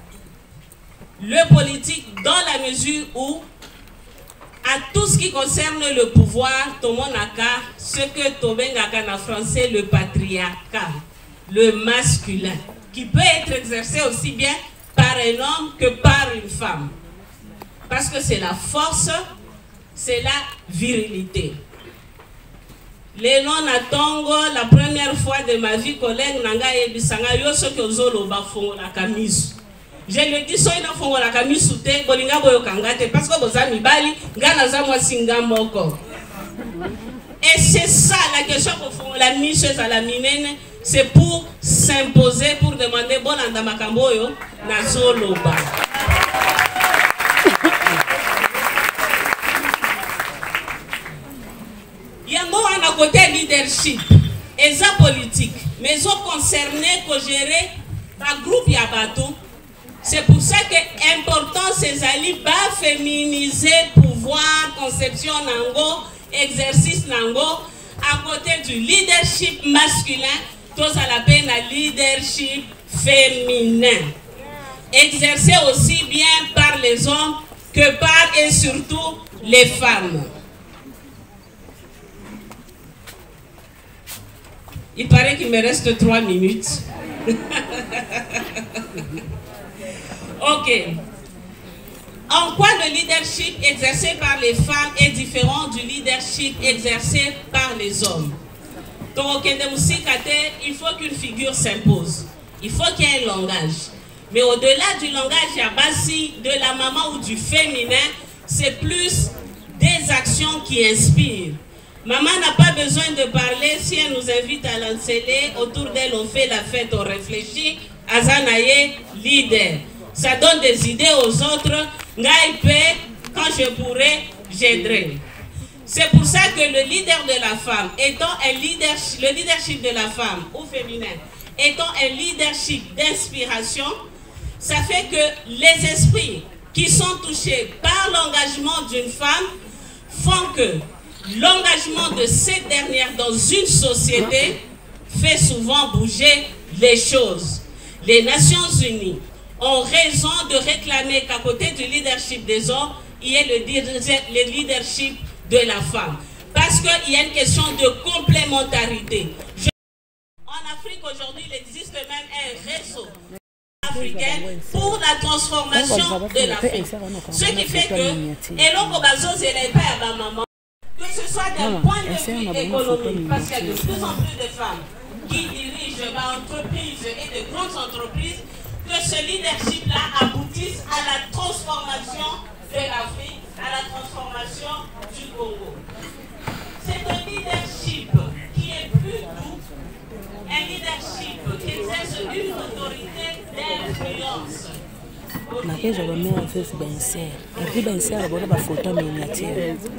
Le politique dans la mesure où, à tout ce qui concerne le pouvoir, tout le monde a ce que Tobengaka en français, le patriarcat, le masculin, qui peut être exercé aussi bien par un homme que par une femme. Parce que c'est la force, c'est la virilité. Les noms Tongo, la première fois de ma vie, collègue Nanga et Bissanga, yo ce que Zolo bafon la camise. Je le dis, so ina fongo la camise soute, bolinga boyo kangate, parce que vous avez bali, gana za moi singa moko. Et c'est ça la question pour fongo la mise à la minene, c'est pour s'imposer, pour demander bon andamakamboyo na Zolo ba. Yango à côté leadership, et ça politique, mais ils ont concerné que gérer un groupe Yabato. C'est pour ça que c'est important ces alliés bas féminiser pouvoir, conception nango, exercice nango, à côté du leadership masculin, tous à la peine à leadership féminin. Exercé aussi bien par les hommes que par et surtout les femmes. Il paraît qu'il me reste trois minutes. Ok. En quoi le leadership exercé par les femmes est différent du leadership exercé par les hommes? Donc, il faut qu'une figure s'impose. Il faut qu'il y ait un langage. Mais au-delà du langage, il y a basi de la maman ou du féminin, c'est plus des actions qui inspirent. Maman n'a pas besoin de parler. Si elle nous invite à l'enseigner, autour d'elle, on fait la fête, on réfléchit. Azanaye, leader. Ça donne des idées aux autres. Quand je pourrai, j'aiderai. C'est pour ça que le leader de la femme, étant un leadership, le leadership de la femme ou féminin, étant un leadership d'inspiration, ça fait que les esprits qui sont touchés par l'engagement d'une femme font que l'engagement de cette dernière dans une société fait souvent bouger les choses. Les Nations Unies ont raison de réclamer qu'à côté du leadership des hommes, il y ait le leadership de la femme. Parce qu'il y a une question de complémentarité. Je... En Afrique aujourd'hui, il existe même un réseau africain pour la transformation de l'Afrique. Ce qui fait que, et l'on que ce soit d'un point de vue économique, parce qu'il y a de plus en plus de femmes qui dirigent entreprises et de grandes entreprises, que ce leadership-là aboutisse à la transformation de l'Afrique, à la transformation du Congo. C'est un leadership qui est plus doux, un leadership qui exerce une autorité d'influence. Je vais mettre un peu de bain. Et puis, bain, c'est la bonne photo miniature.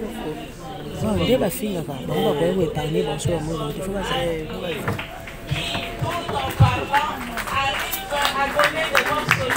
Non, il y a des filles là-bas. On va pouvoir parler, bon, sur le monde. Il faut pas ça. Tout en parlant, arrive à donner de bonnes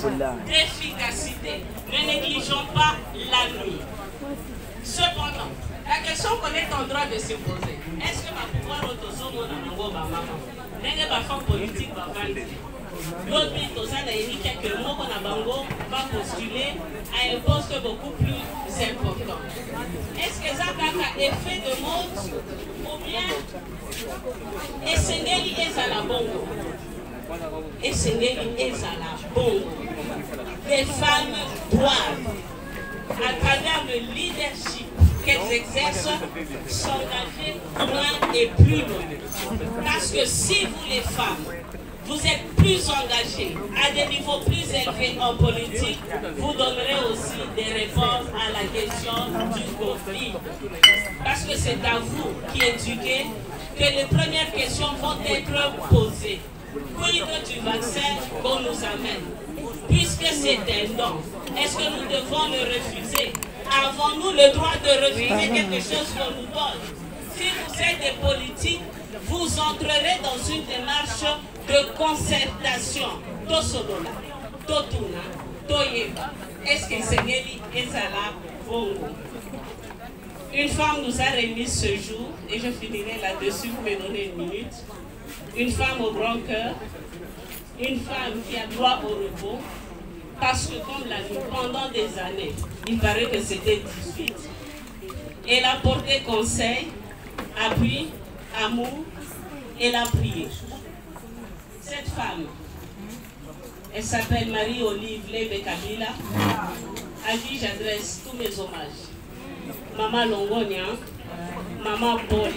d'efficacité. Ne négligeons pas la nuit. Cependant, la question qu'on est en droit de se poser, est-ce que ma pouvoir autosomo na mango ba maman? N'est pas femme politique va vendre. L'autre bit aux a dit quelques mots qu'on a bango va postuler à un poste beaucoup plus important. Est-ce que ça a effet de mode ou bien Esengeli est à la bongo? Esengeli est à la bongo. Les femmes doivent, à travers le leadership qu'elles exercent, s'engager loin et plus loin. Parce que si vous les femmes, vous êtes plus engagés à des niveaux plus élevés en politique, vous donnerez aussi des réponses à la question du conflit. Parce que c'est à vous qui éduquez que les premières questions vont être posées. Quid du vaccin qu'on nous amène? Puisque c'est un don, est-ce que nous devons le refuser? Avons-nous le droit de refuser quelque chose qu'on nous donne? Si vous êtes des politiques, vous entrerez dans une démarche de concertation. Tosodola, Totuna, Toyeba. Est-ce que c'est Nelly Ezala Bongo? Une femme nous a remis ce jour, et je finirai là-dessus, vous me donnez une minute. Une femme au grand cœur, une femme qui a droit au repos, parce que comme l'a dit, pendant des années, il paraît que c'était dix-huit, elle a porté conseil, appui, amour, elle a prié. Cette femme, elle s'appelle Marie-Olive Lebe Kabila, à qui j'adresse tous mes hommages. Maman Longonia, Maman Paul.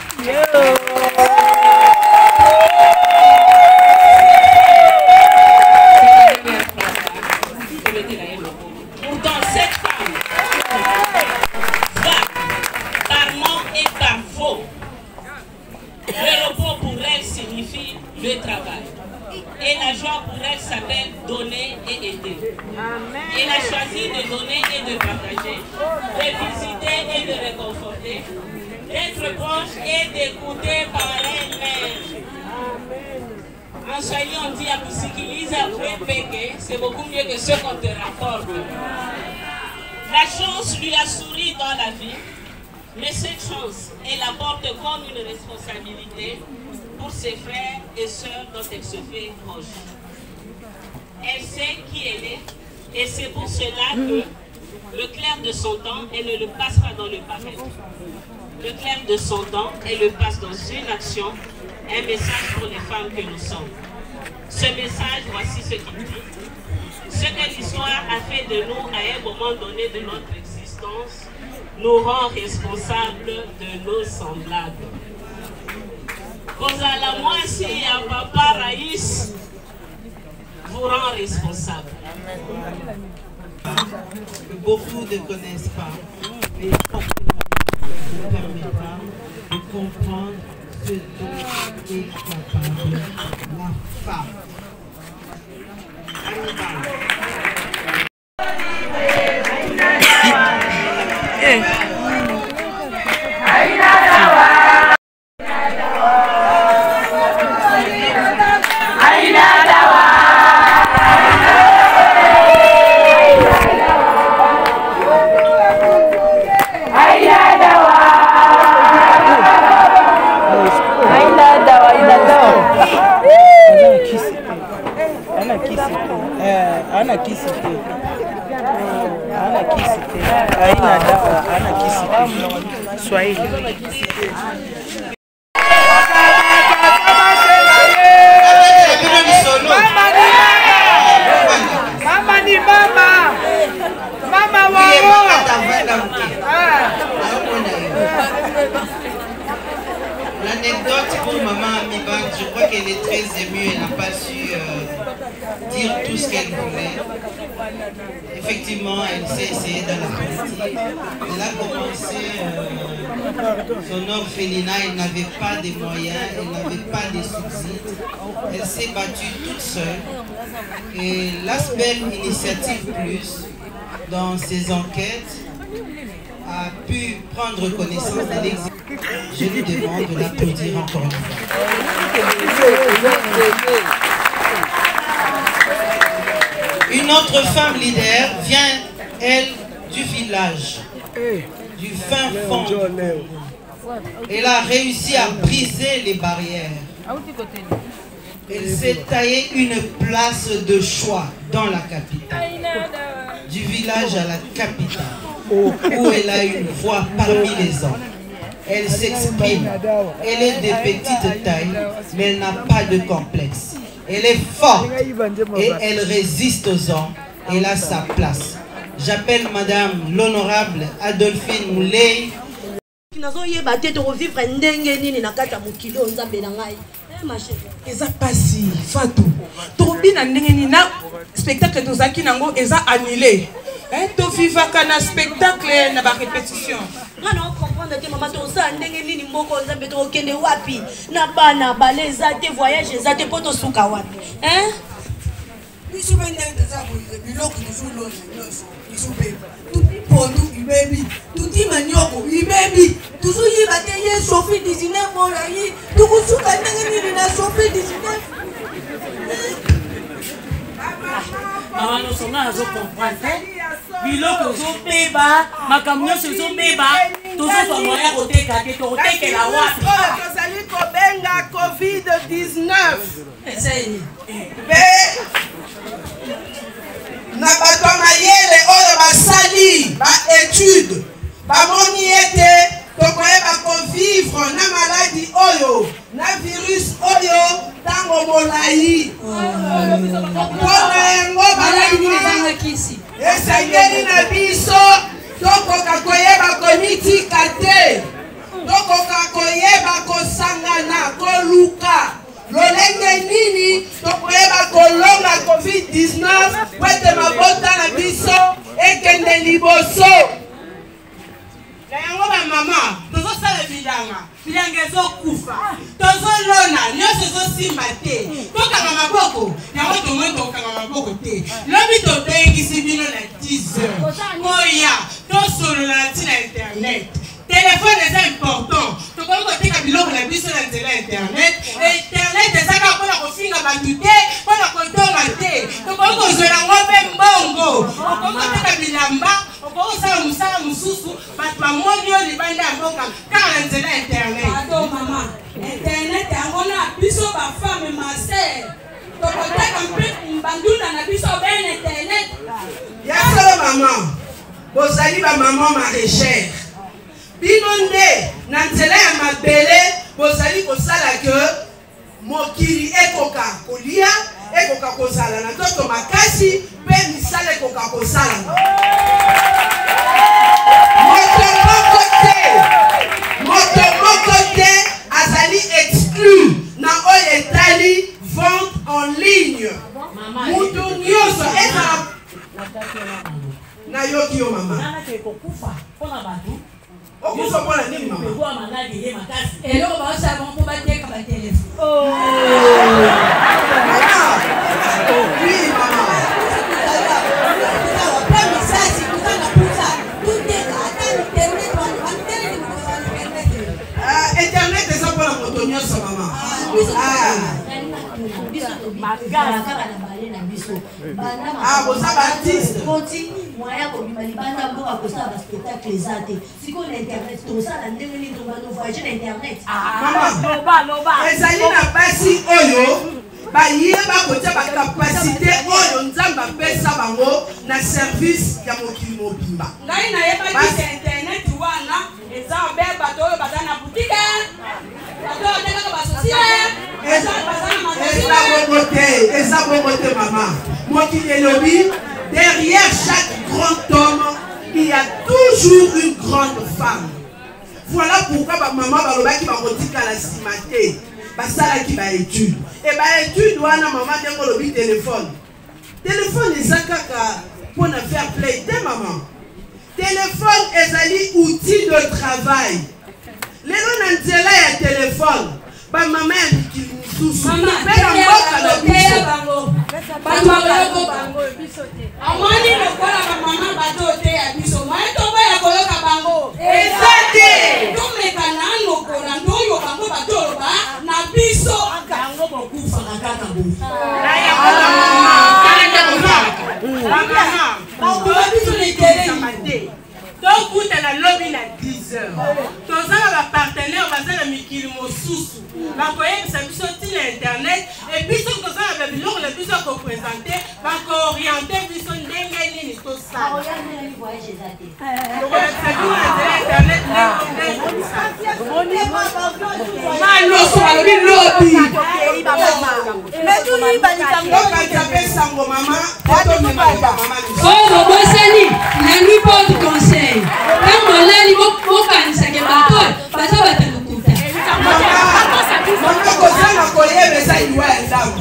Pourtant, cette femme va par non et par faux. Le repos pour elle signifie le travail. Et la joie pour elle s'appelle donner et aider. Elle a choisi de donner et de partager, de visiter et de réconforter, d'être proche et d'écouter par elle-même. En Swahili, on dit à kusikiliza wepeke, c'est beaucoup mieux que ce qu'on te rapporte. La chance lui a souri dans la vie, mais cette chance, elle la porte comme une responsabilité pour ses frères et sœurs dont elle se fait proche. Elle sait qui elle est, et c'est pour cela que le clair de son temps, elle ne le passe pas dans le pareil. Le clair de son temps, elle le passe dans une action, un message pour les femmes que nous sommes. Ce message, voici ce qu'il dit. Ce que l'histoire a fait de nous à un moment donné de notre existence nous rend responsables de nos semblables. Kozala Mwasi et Papa Raïs vous rend responsable. Beaucoup ne connaissent pas, mais ne permet pas de comprendre ce dont est capable la femme. Ana kisi te. Ana kisi te. Aina dawa, ana kisi te. Swahili. Mama ni mama. Mama wao. L'anecdote pour maman Amiba, je crois qu'elle est très émue, elle n'a pas su euh, dire tout ce qu'elle voulait. Effectivement, elle s'est essayée dans la politique. Elle a commencé euh, son orphelinat, elle n'avait pas de moyens, elle n'avait pas de subsides. Elle s'est battue toute seule. Et l'aspect Initiative Plus, dans ses enquêtes, a pu prendre connaissance de l'existence. Je lui demande de l'applaudir encore une fois. Une autre femme leader vient, elle, du village, du fin fond. Elle a réussi à briser les barrières. Elle s'est taillée une place de choix dans la capitale. Du village à la capitale, où elle a une voix parmi les hommes. Elle s'exprime. Elle est de petite taille, mais elle n'a pas de complexe. Elle est forte et elle résiste aux hommes. Elle a sa place. J'appelle Madame l'honorable Adolphine Moulay. Eza pasi Fatou tobi na ndenge ni na spectacle tozaki nango eza annulé hein to vivaka na spectacle na ba répétition ngana comprendre que maman to sa ndenge nini mboko nzambe to kende wapi na bana baleza te voyage eza te poto suka wapi hein biso bende za biloko tuzulo nyonso biso bebe tuti pondu ibebi tuti manyoko ibebi tuzuyi bateye Sophie dix-neuf morayi tukusuka ndenge nini na Sophie dix-neuf. Maman nous sommes à comprendre biloko zo beba makambo nyonso zo beba tozo moya koteka te koteka la wapi tozali kobenga covid dix-neuf essaye be na bato mayele oyo basali ba étude bamoni ete tokoyeba kovivre na maladi oyo na virus oyo tango molai mpona yango balakisi esengeli na biso tokoka koyeba komitika te tokoka koyeba kosangana koluka lolenge nini tokoyeba kolonga covid dix-neuf po ete mabota na biso ekende liboso na yango bamama tozosala bilanga bilanga ezokufa tozolona nyonso ezosimba te tokanga maboko yango tomoi tokanga maboko te lobi tobengisi bino na dix heures koya tosolola na ntina internet telefone eza important tokoki koteka biloko na biso na nzela ya internet internet ezaka mpona kofinga bato te mpona kotonga te tokoki kozwela ngo mpe mbongo okoki koteka bilamba okoki kosala mosala mosusu bato bamoni yo libanda ya mboka kaka na nzela ya internet ado mama internet yango na biso bafame maser tokoteka mpe mbandunda na biso bene internet ya solo mama bozali bamama marechère bino nde na nzela ya mabele bozali kosala ke mokili ekoka kolia ekoka kozala na nzoto makasi mpe misala ekoka kosala moto moko te moto moko te azali exclu na oyo etali vente en ligne mutu nyonso ezala nayoki yo mama okufa mpona nini mama eloko baosala bango mpo bateka batelefone internet eza mpona moto nyonso mama boza baartiste moya kobima libanda mboka kosala baspectacle eza te sikoyo na internet tosala ndenge nini tobanovoyage na internet ezali na basi oyo bayeba kotia bakapasité oyo nzambe apesa bango na service ya mokili mobimba ngai nayebaki internet wana eza obe bato oyo baza na butike bato oyo tekaka basosire eza bongo te eza bongo te mama mokili elobi derrière chaque grand homme il y a toujours une grande femme. Voilà pourquoi ma maman balobaki bakotikala nsima te basalaki baétude e baétude wana mama ndenge olobi téléphone téléphone eza kaka mpona faire play te mama téléphone ezali outil de travail lelo na nzela ya téléphone bamama ya mikili misusu mpe na mboka na biso amoni lokola bamama bato te ya biso mai toboya koyoka bango eza te tomeka na lokola ndoyo bango batoloba na biso yango bokufaka kaka boye mosusu bakoyebisa biso ntina internet ebiso tozala na biloko na biso kopresente bakooriente biso ndenge nini tosala maloso balobi lobi oyo boseli nani porte conseil ntango olali bokanisake bato baza batalukuta kozanga koyebesa liwa ya ntango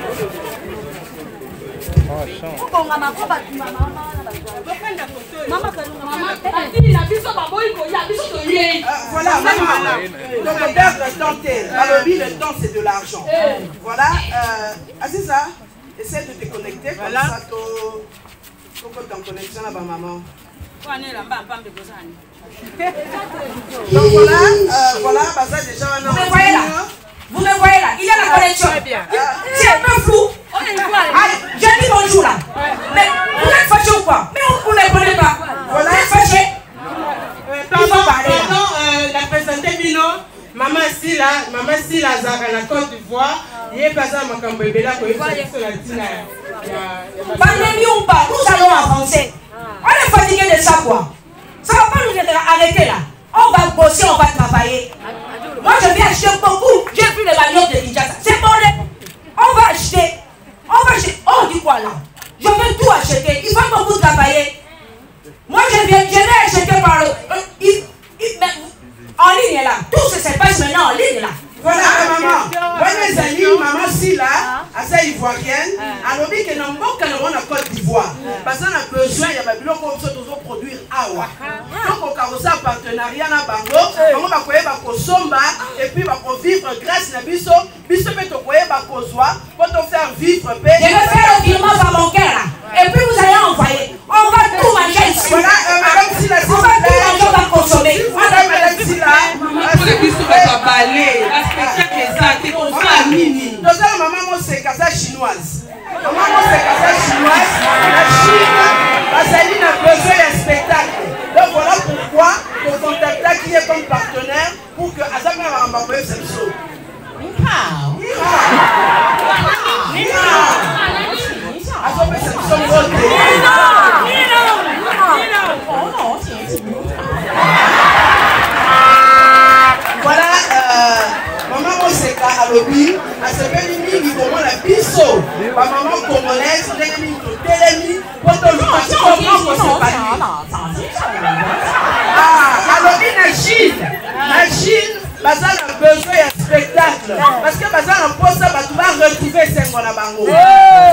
Voilà, maman. Donc, perdre le temps, le temps, c'est de l'argent. Voilà, euh, c'est ça. Essaie de te connecter comme ça, tu peux en connexion avec maman. Donc voilà, euh, voilà, bah ça déjà maintenant. Vous me voyez là? Vous me voyez là? Il y a la connexion. C'est un peu flou. J'ai dit bonjour là. Mais vous êtes fâché ou quoi? Mais vous ne répondez pas. Voilà, vous êtes fâché. Pardon, pardon, la présidente Bino, maman Sila, maman Sila Zara, la Côte d'Ivoire, il est passé à ma campagne, là, pour sur la Tina. Pandémie ou pas, nous allons avancer. On est fatigué de ça quoi. Ça va pas nous arrêter là. On va bosser, on va travailler. Moi je vais acheter beaucoup. J'ai vu les maniocs de Kinshasa. C'est bon. On va acheter. On va acheter. On dit quoi là? Je vais tout acheter. Il faut beaucoup travailler. Moi je viens, je vais acheter par le. Il, il, mais, en ligne là. Tout ce qui se passe maintenant en ligne là. Voilà, maman. Moi, mes amis, maman Sila, assez ivoirienne, alors que nous avons besoin de Côte d'Ivoire. Parce qu'on a besoin, il y a des gens qui sont produire awa. Donc, on a un partenariat à Bango, on va somba et puis on va vivre grâce à Bisso. Bisso peut te pour te faire vivre. Je vais faire le virement par mon cœur là. Et puis vous allez envoyer. On va tout manger ici. Voilà, madame Sila, on va tout manger, on va consommer. Madame Sila, nous avons maman c'est casa chinoise. Maman c'est casa chinoise. La Chine, la Saline a besoin d'un spectacle. Donc voilà pourquoi nous contactons qui est comme partenaire pour que Azama va envoyer cette chose. Voilà, euh, maman Moseka à l'objet, à ce béni, il faut la biso. Ma maman congolaise, il est mis au télémi, pour te le faire comprendre que c'est pas lui. Ah, à l'objet, la Chine, la Chine, Baza a besoin d'un spectacle. Parce que Baza a un poste, tu vas retrouver Sengo na Bango. Ah,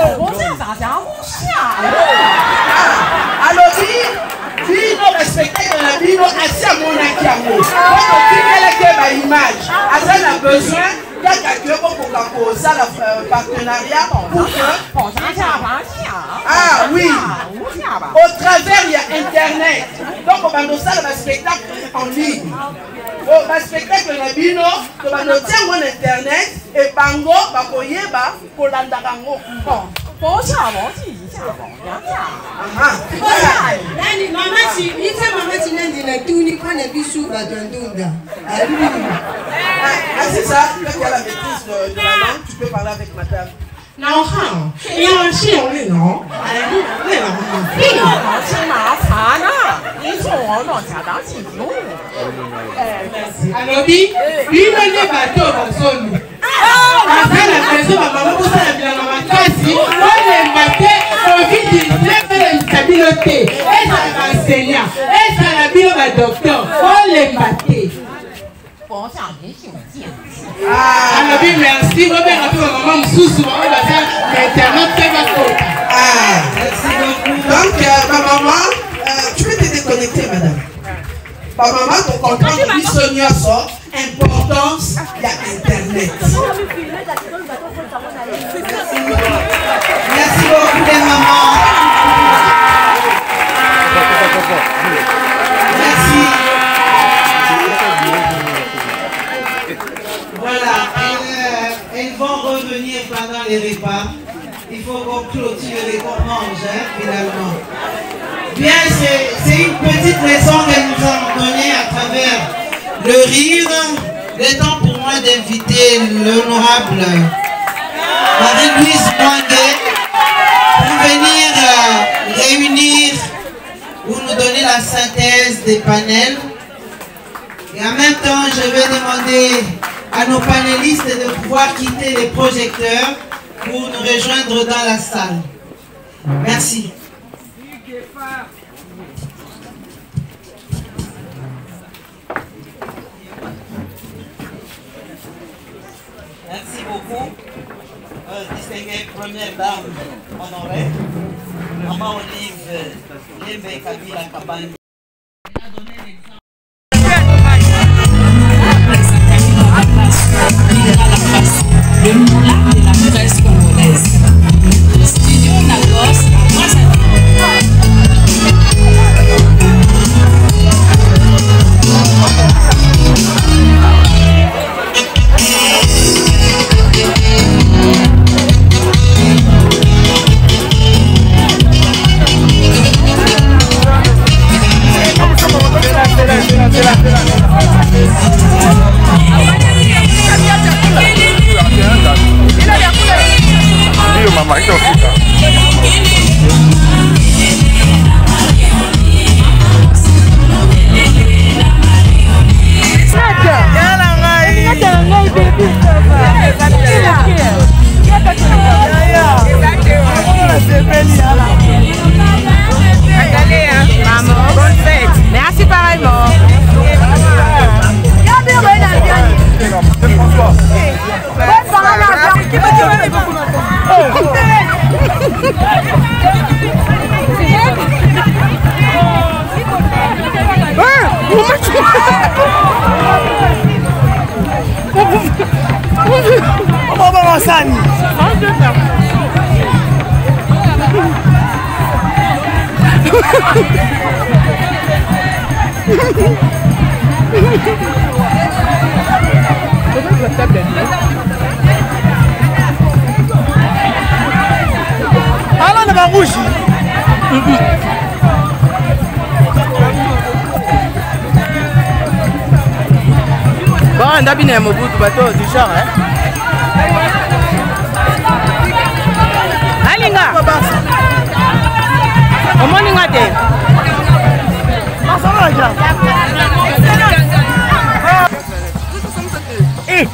à l'objet, Bino, le spectacle de la Bino, assis à mon akiamo. Quand on fait la image, Azan a besoin d'un partenariat pour que. Ah oui, au travers il y a Internet. Donc on va nous faire un spectacle en ligne. Un spectacle de la Bino, on va nous faire un Internet et Bango, Bakoyeba, pour l'Andarango. Maman, si il fait maman si lundi la tout ni quand les bisous va d'Andonda. Ah c'est ça, quand tu as la maîtrise de, de la langue, tu peux parler avec madame. Non, il y a un chien, non. Alors, lui, lui, il est bateau dans son lit. Après la maison, ma maman, vous savez bien, ma case, on est maté, on vit du neuf et stabilité. Et ça va enseignant, et ça va bien, ma docteur, on est maté. Alors, oui, merci. Vous avez rappelé ma maman Moussou, on va faire l'internet, c'est ma faute. Ah, merci beaucoup. Donc, euh, ma maman, euh, tu peux te déconnecter, madame. Ma maman, pour comprendre l'Issonia sort, importance, il y a Internet. Merci beaucoup, les mamans. Merci. Voilà, elles, elles vont revenir pendant les repas. Il faut qu'on clôture et qu'on mange, hein, finalement. Bien, c'est une petite leçon qu'elles nous ont donnée à travers le rire, Il est temps pour moi d'inviter l'honorable Marie-Louise Mwangue pour venir euh, réunir ou nous donner la synthèse des panels. Et en même temps, je vais demander à nos panélistes de pouvoir quitter les projecteurs pour nous rejoindre dans la salle. Merci. Merci beaucoup, euh, distinguée première dame honorée, Maman Olive Lembe Kabila Kabani. Le moulin de la presse congolaise. Studio Lagos à Brazzaville. Ndio mama, ito fika. Maman, bonne fête. Merci pareillement. Ala na babushi. Bon, ndabi na mobutu bato du genre hein. Alinga. Omoni ngate. Masala ja. Eh.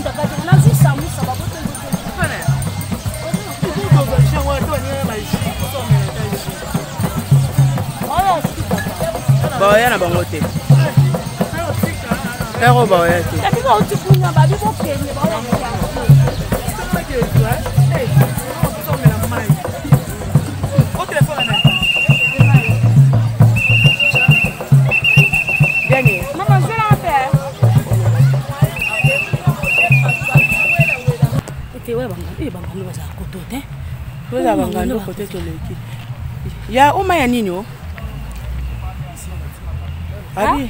Bawaya na bango te. Ero bawaya te. Maman, je vais la faire. Wewe bangando kote toleki. Ya oma ya nini o? Abi.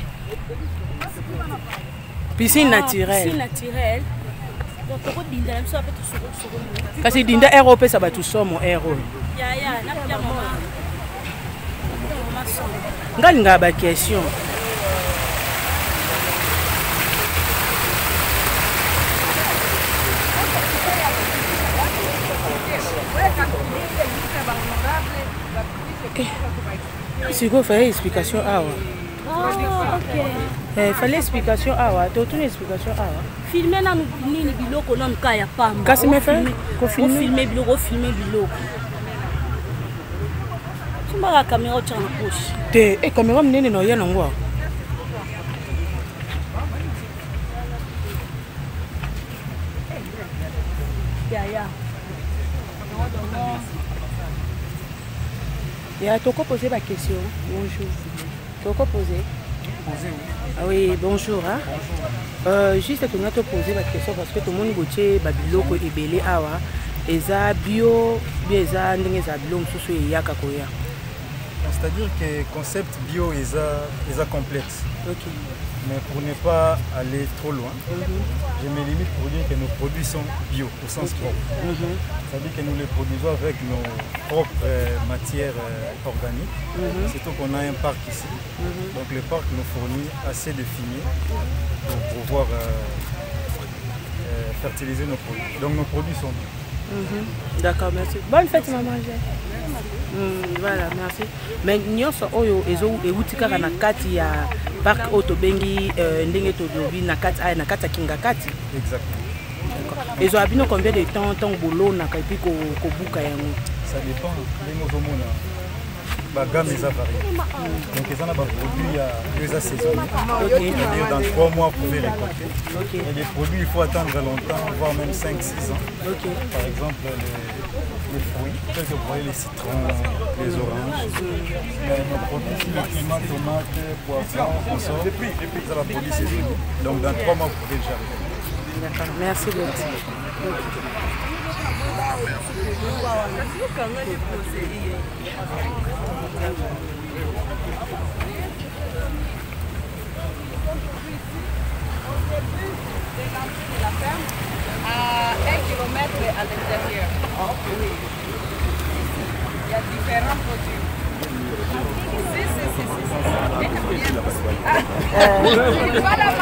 Piscine naturelle. Piscine naturelle. Donc toko dinda même so apeto soko soko. Kasi dinda ero pesa batu somo ero. Ya ya na pia mama. Mama so. Ngali nga ba question. Si vous faites explication ah ouais. Ah OK. Eh fallait explication ah ouais, tu as une explication ah ouais. Filmer na nini biloko na mka ya pamba. Kasi me fait ko filmer filmer biloko filmer biloko. Tumba la caméra tient en poche. Te e caméra mnene no yana ngwa. Ya ya. Ya toko poser ma question. Bonjour. Toko poser. Ah oui, bonjour hein. Euh juste que nous te poser ma question parce que tout le monde gotier babiloko ebele awa eza bio bio eza ndenge za biloko susu yaka koya. C'est-à-dire que le concept bio est complexe. Okay. Mais pour ne pas aller trop loin, mm-hmm. je me limite pour dire que nos produits sont bio, au sens propre. Mm-hmm. C'est-à-dire que nous les produisons avec nos propres euh, matières euh, organiques. Mm-hmm. Surtout qu'on a un parc ici. Mm-hmm. Donc le parc nous fournit assez de fumier pour pouvoir euh, euh, fertiliser nos produits. Donc nos produits sont bio. Mm-hmm. D'accord, merci. Bonne fête, maman. Mm, voilà, merci. Mais nous sommes tous na kati ya parc Otobengi ndenge todobi na kati ay na kati kinga kati. Exactement. Ils ont habité combien de temps tant boulot na kaipi ko ko buka yango. Ça dépend les mozomona. Ba gamme les avaries. Donc ils ont des produits à deux assaisonnés. Okay. Dans trois mois vous pouvez récolter. Okay. Et les produits il faut attendre longtemps, voire même cinq six ans. Okay. Par exemple les, les fruits, tels que vous voyez les citrons, les oranges. Mais nos produits, le piment, tomate, poivron, on sort. Et puis ça va produire saisonnier. Donc dans trois mois vous pouvez déjà récolter. D'accord, merci beaucoup. À un kilomètre à l'intérieur. Il y a différents produits. Si, si, si, si. Il va la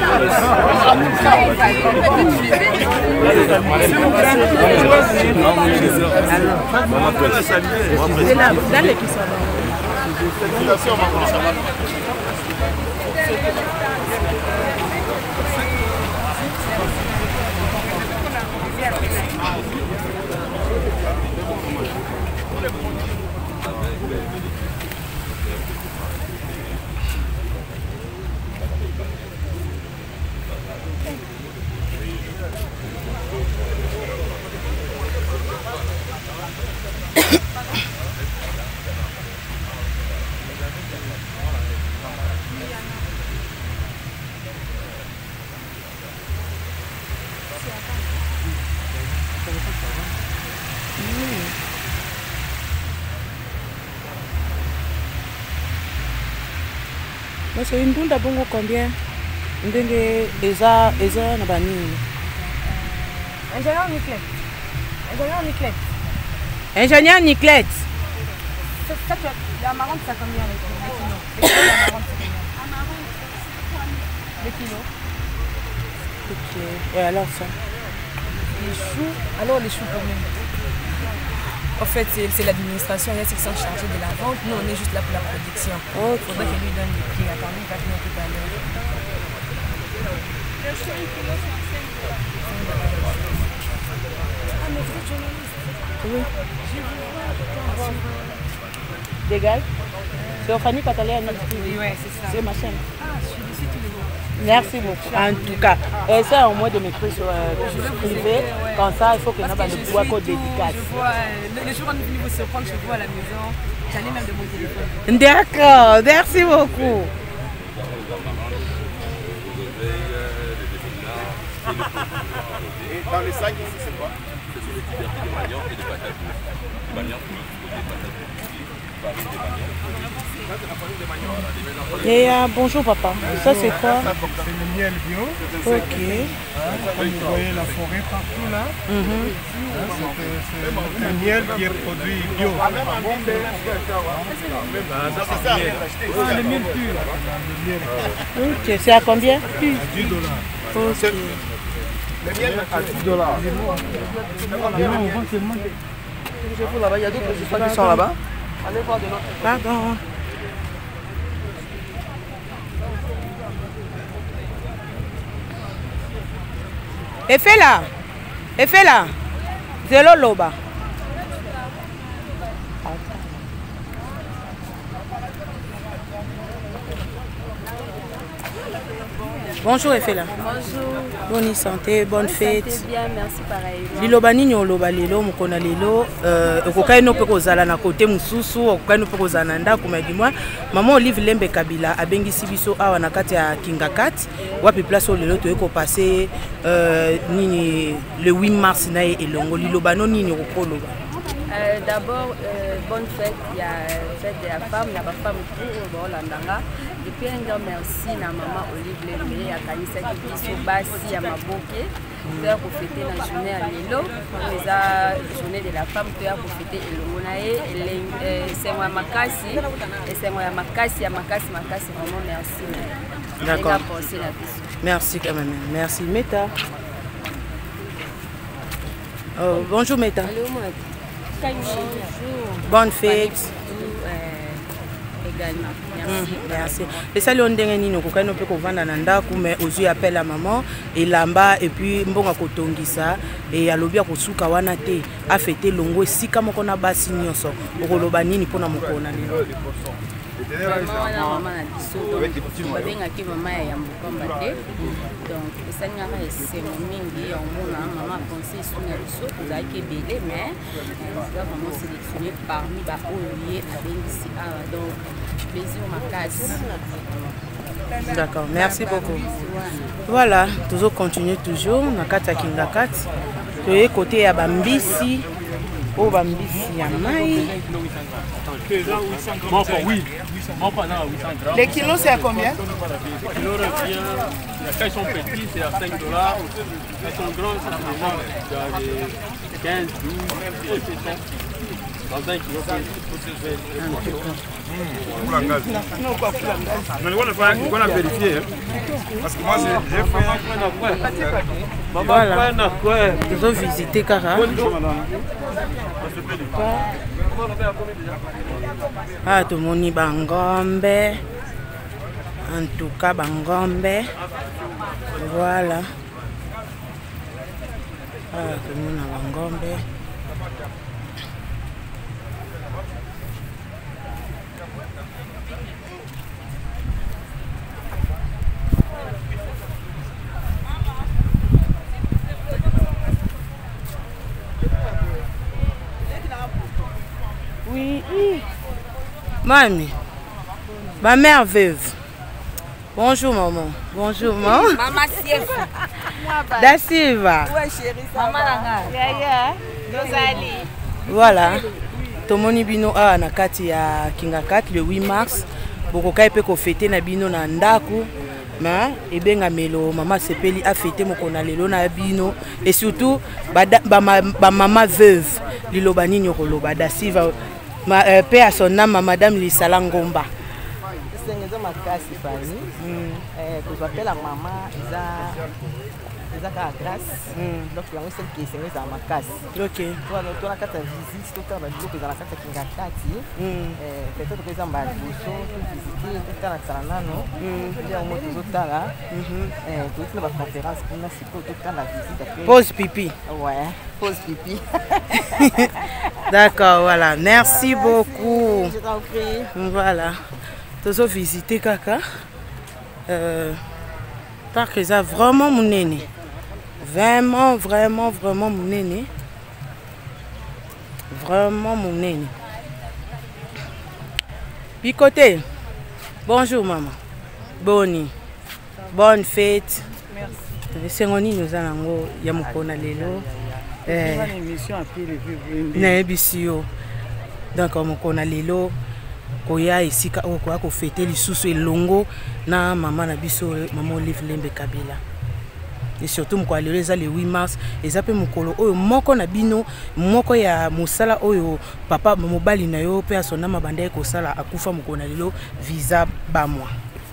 C'est une bonne bongo combien? Ndenge eza eza na banini? Ingénieur Niclette. Ingénieur Niclette. Ingénieur Niclette. Ça, ça, la marrante, ça combien les kilos? Les kilos, la marrante, c'est combien? Les kilos. Ok. Et alors ça? Les choux. Alors les choux combien? En fait, c'est l'administration qui sont chargés de la vente. Nous, on est juste là pour la production. Il okay. faudrait qu'elle lui donne les prix. Attendez, il va venir tout à l'heure. Le chou, un kilo, cinq Ah, mais vous êtes journaliste? Oui. Je vous vois. Dégage. C'est Ophanie Patalé à notre Oui, ouais, c'est ça. C'est ma chaîne. Ah, je suis ici tous les jours. Merci beaucoup. En tout cas, essaie au moins de m'écrire sur euh, privé. Ouais. Comme ça, il faut que nous ayons le droit code dédicace. Je vois, le, le jour où on est venu vous surprendre, je vous vois à la maison. J'allais même de mon téléphone. D'accord, merci beaucoup. Et dans les sacs ici, c'est quoi? C'est des tubercules de manioc et des patates douces. Du manioc, des patates douces, des manioc. Et euh, bonjour papa, ça c'est quoi? C'est le miel bio. Ok. Hein, comme vous voyez la forêt partout là. Mm-hmm. Hein, c'est le miel qui est produit bio. Ah, le miel pur. Le miel. Ok, c'est à combien? À dix dollars. Ok. Le miel à dix dollars. Là-bas, il y a d'autres histoires qui sont là-bas. Allez voir de l'autre. Pardon. Et fais là. Et fais là. Zélo loba. Bonjour Efela. Bonjour. Bonne santé, bonne fête. Santé bien, merci pareillement. Liloba nini oloba lelo mukona lelo euh okokai no pe kozala na côté mususu okokai no pe kozala ndako madimwa maman Olive Lembe Kabila abengisi biso awa na kati ya Kingakat wapi place o lelo to passer euh nini le huit mars na elongo liloba no nini okoloba. Euh, D'abord, euh, bonne fête, il y a fête de la femme, il y a la femme pour Landanga. Et puis un grand merci à maman Olive Lembe à Kanisaki Biso Bassi à Maboke. Tu as profité de la journée à Lilo, la journée de la femme, tu as profité de l'Omonae, c'est moi Makasi, et c'est moi Makasi, à Makasi, Makasi, vraiment merci. D'accord. Merci quand même, merci. Meta. Oh, bonjour Meta. Bonjour. Bonne fête. Également. Merci. Mmh, merci. Et ça, on dit que nous pouvons vendre nanda, mais aux appelle la maman et là-bas et puis mbonga kotongisa et à l'obia kosuka wana te a fêté longo si comme on a basi nyonso okoloba nini pona mokona lelo. Maman maman na biso donc babengaki mama ya Mbukomba te donc esangaka esemo mingi ya omona mama pensé suna biso kozalaki ebele mais on va vraiment sélectionner parmi baoyo ye abengisi awa donc plaisir makasi. D'accord, merci beaucoup. Voilà, toujours continuer toujours na kati ya Kingakat. Toye côté ya bambisi o bambisi ya mai. Les kilos c'est à combien? Les kilos revient, quand ils sont petits c'est à cinq dollars, quand ils sont grands c'est à quinze, douze, dans un kilo. Mais on a vérifié. Parce que moi j'ai fait. Voilà. Ils ont visité Kara. Ah, tout le monde est Bangombe. En tout cas, Bangombe. Voilà. Ah, tout le monde est Bangombe. Oui. Mamie, ma mère veuve. Bonjour maman. Bonjour maman. Maman Sieva. Da Silva. Ouais chérie, maman Langa. Yaya. Rosali. Voilà. Tomoni bino a na kati ya Kingakat le huit mars. Boko kai pe ko fêter na bino na ndaku. Ma ebenga melo mama sepeli a fêter mokona lelo na bino et surtout ba ba, ba maman veuve liloba nini koloba Da Silva. Ma euh, paix à son âme, madame Lisala Ngomba. C'est une makasi bani. Eh, que j'appelle la maman, ils a, ils a la grâce. Donc il y a une seule qui est c'est une makasi. Ok. Toi, tu as quatre visites, tout le monde que dans la carte Kingakati. Eh, peut-être que ils ont mal bousson, visiter, tout le temps là, non. Il y a un mot tout le temps là. Eh, tout le monde va conférence pour nous, c'est pour tout le temps la visite. Pause pipi. Ouais. Pause pipi. D'accord, voilà. Merci beaucoup. Je t'en prie. Voilà. Tous ont visité Kaka. Euh, parce que ça vraiment mon aîné. Vraiment, vraiment, vraiment mon aîné. Vraiment mon aîné. Picoté. Bonjour maman. Boni. Bonne fête. Merci. C'est on nous allons yamukona lelo. Eh, émission à pied le na ebisio donc mokona lelo koya esika o ko ko fêter lisusu elongo na mama na biso maman Olive Lembe Kabila et surtout moko lelo eza le huit mars ezape mokolo oyo moko na bino moko ya musala oyo papa mobali na yo pe asona mabanda ko sala akufa mokona lelo visa ba moi.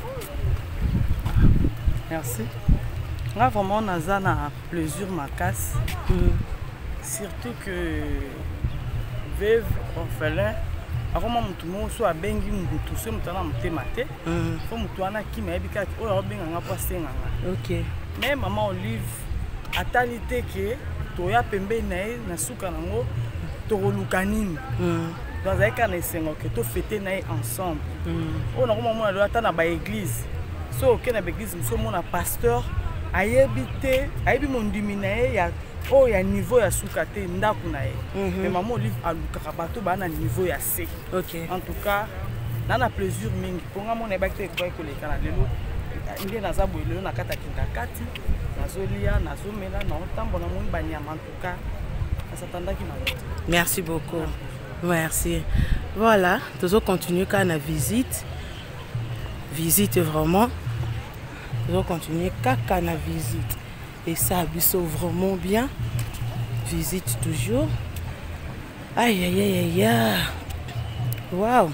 Merci. Là vraiment naza na plaisir makasi. Surtout que veuve orphelin avant mutu mo so abengi mutu so mutana mutema te fo mutu ana ki ma ebika o ya benga nga pa senga nga. OK. Mais maman Olive atalite ke to ya pembe na e na suka nango to lukanini. Dans un cas na sengo ke to fêter na ensemble. O na ko maman na ata na ba église. So ke na ba église so mona pasteur ayebite ayebi mondimi na e ya oh il y a un niveau ya soukate ndaku na ye mais maman Olive alukaka bato ba na niveau ya C. OK. En tout cas nana plaisir mingi ponga mona ba te ko ko lekana lelo inde na za boye lelo na kata Kingakati nazolia nazomela na otambo na moni banyama en tout cas asatandaki na. Merci beaucoup. Merci. Voilà, toujours continuer quand la visite. visite vraiment. Nous allons continuer kaka na visite. Et ça, biso vraiment bien. Visite toujours. Aïe aïe aïe aïe aïe. Waouh.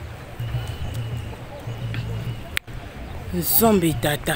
Zombie tata.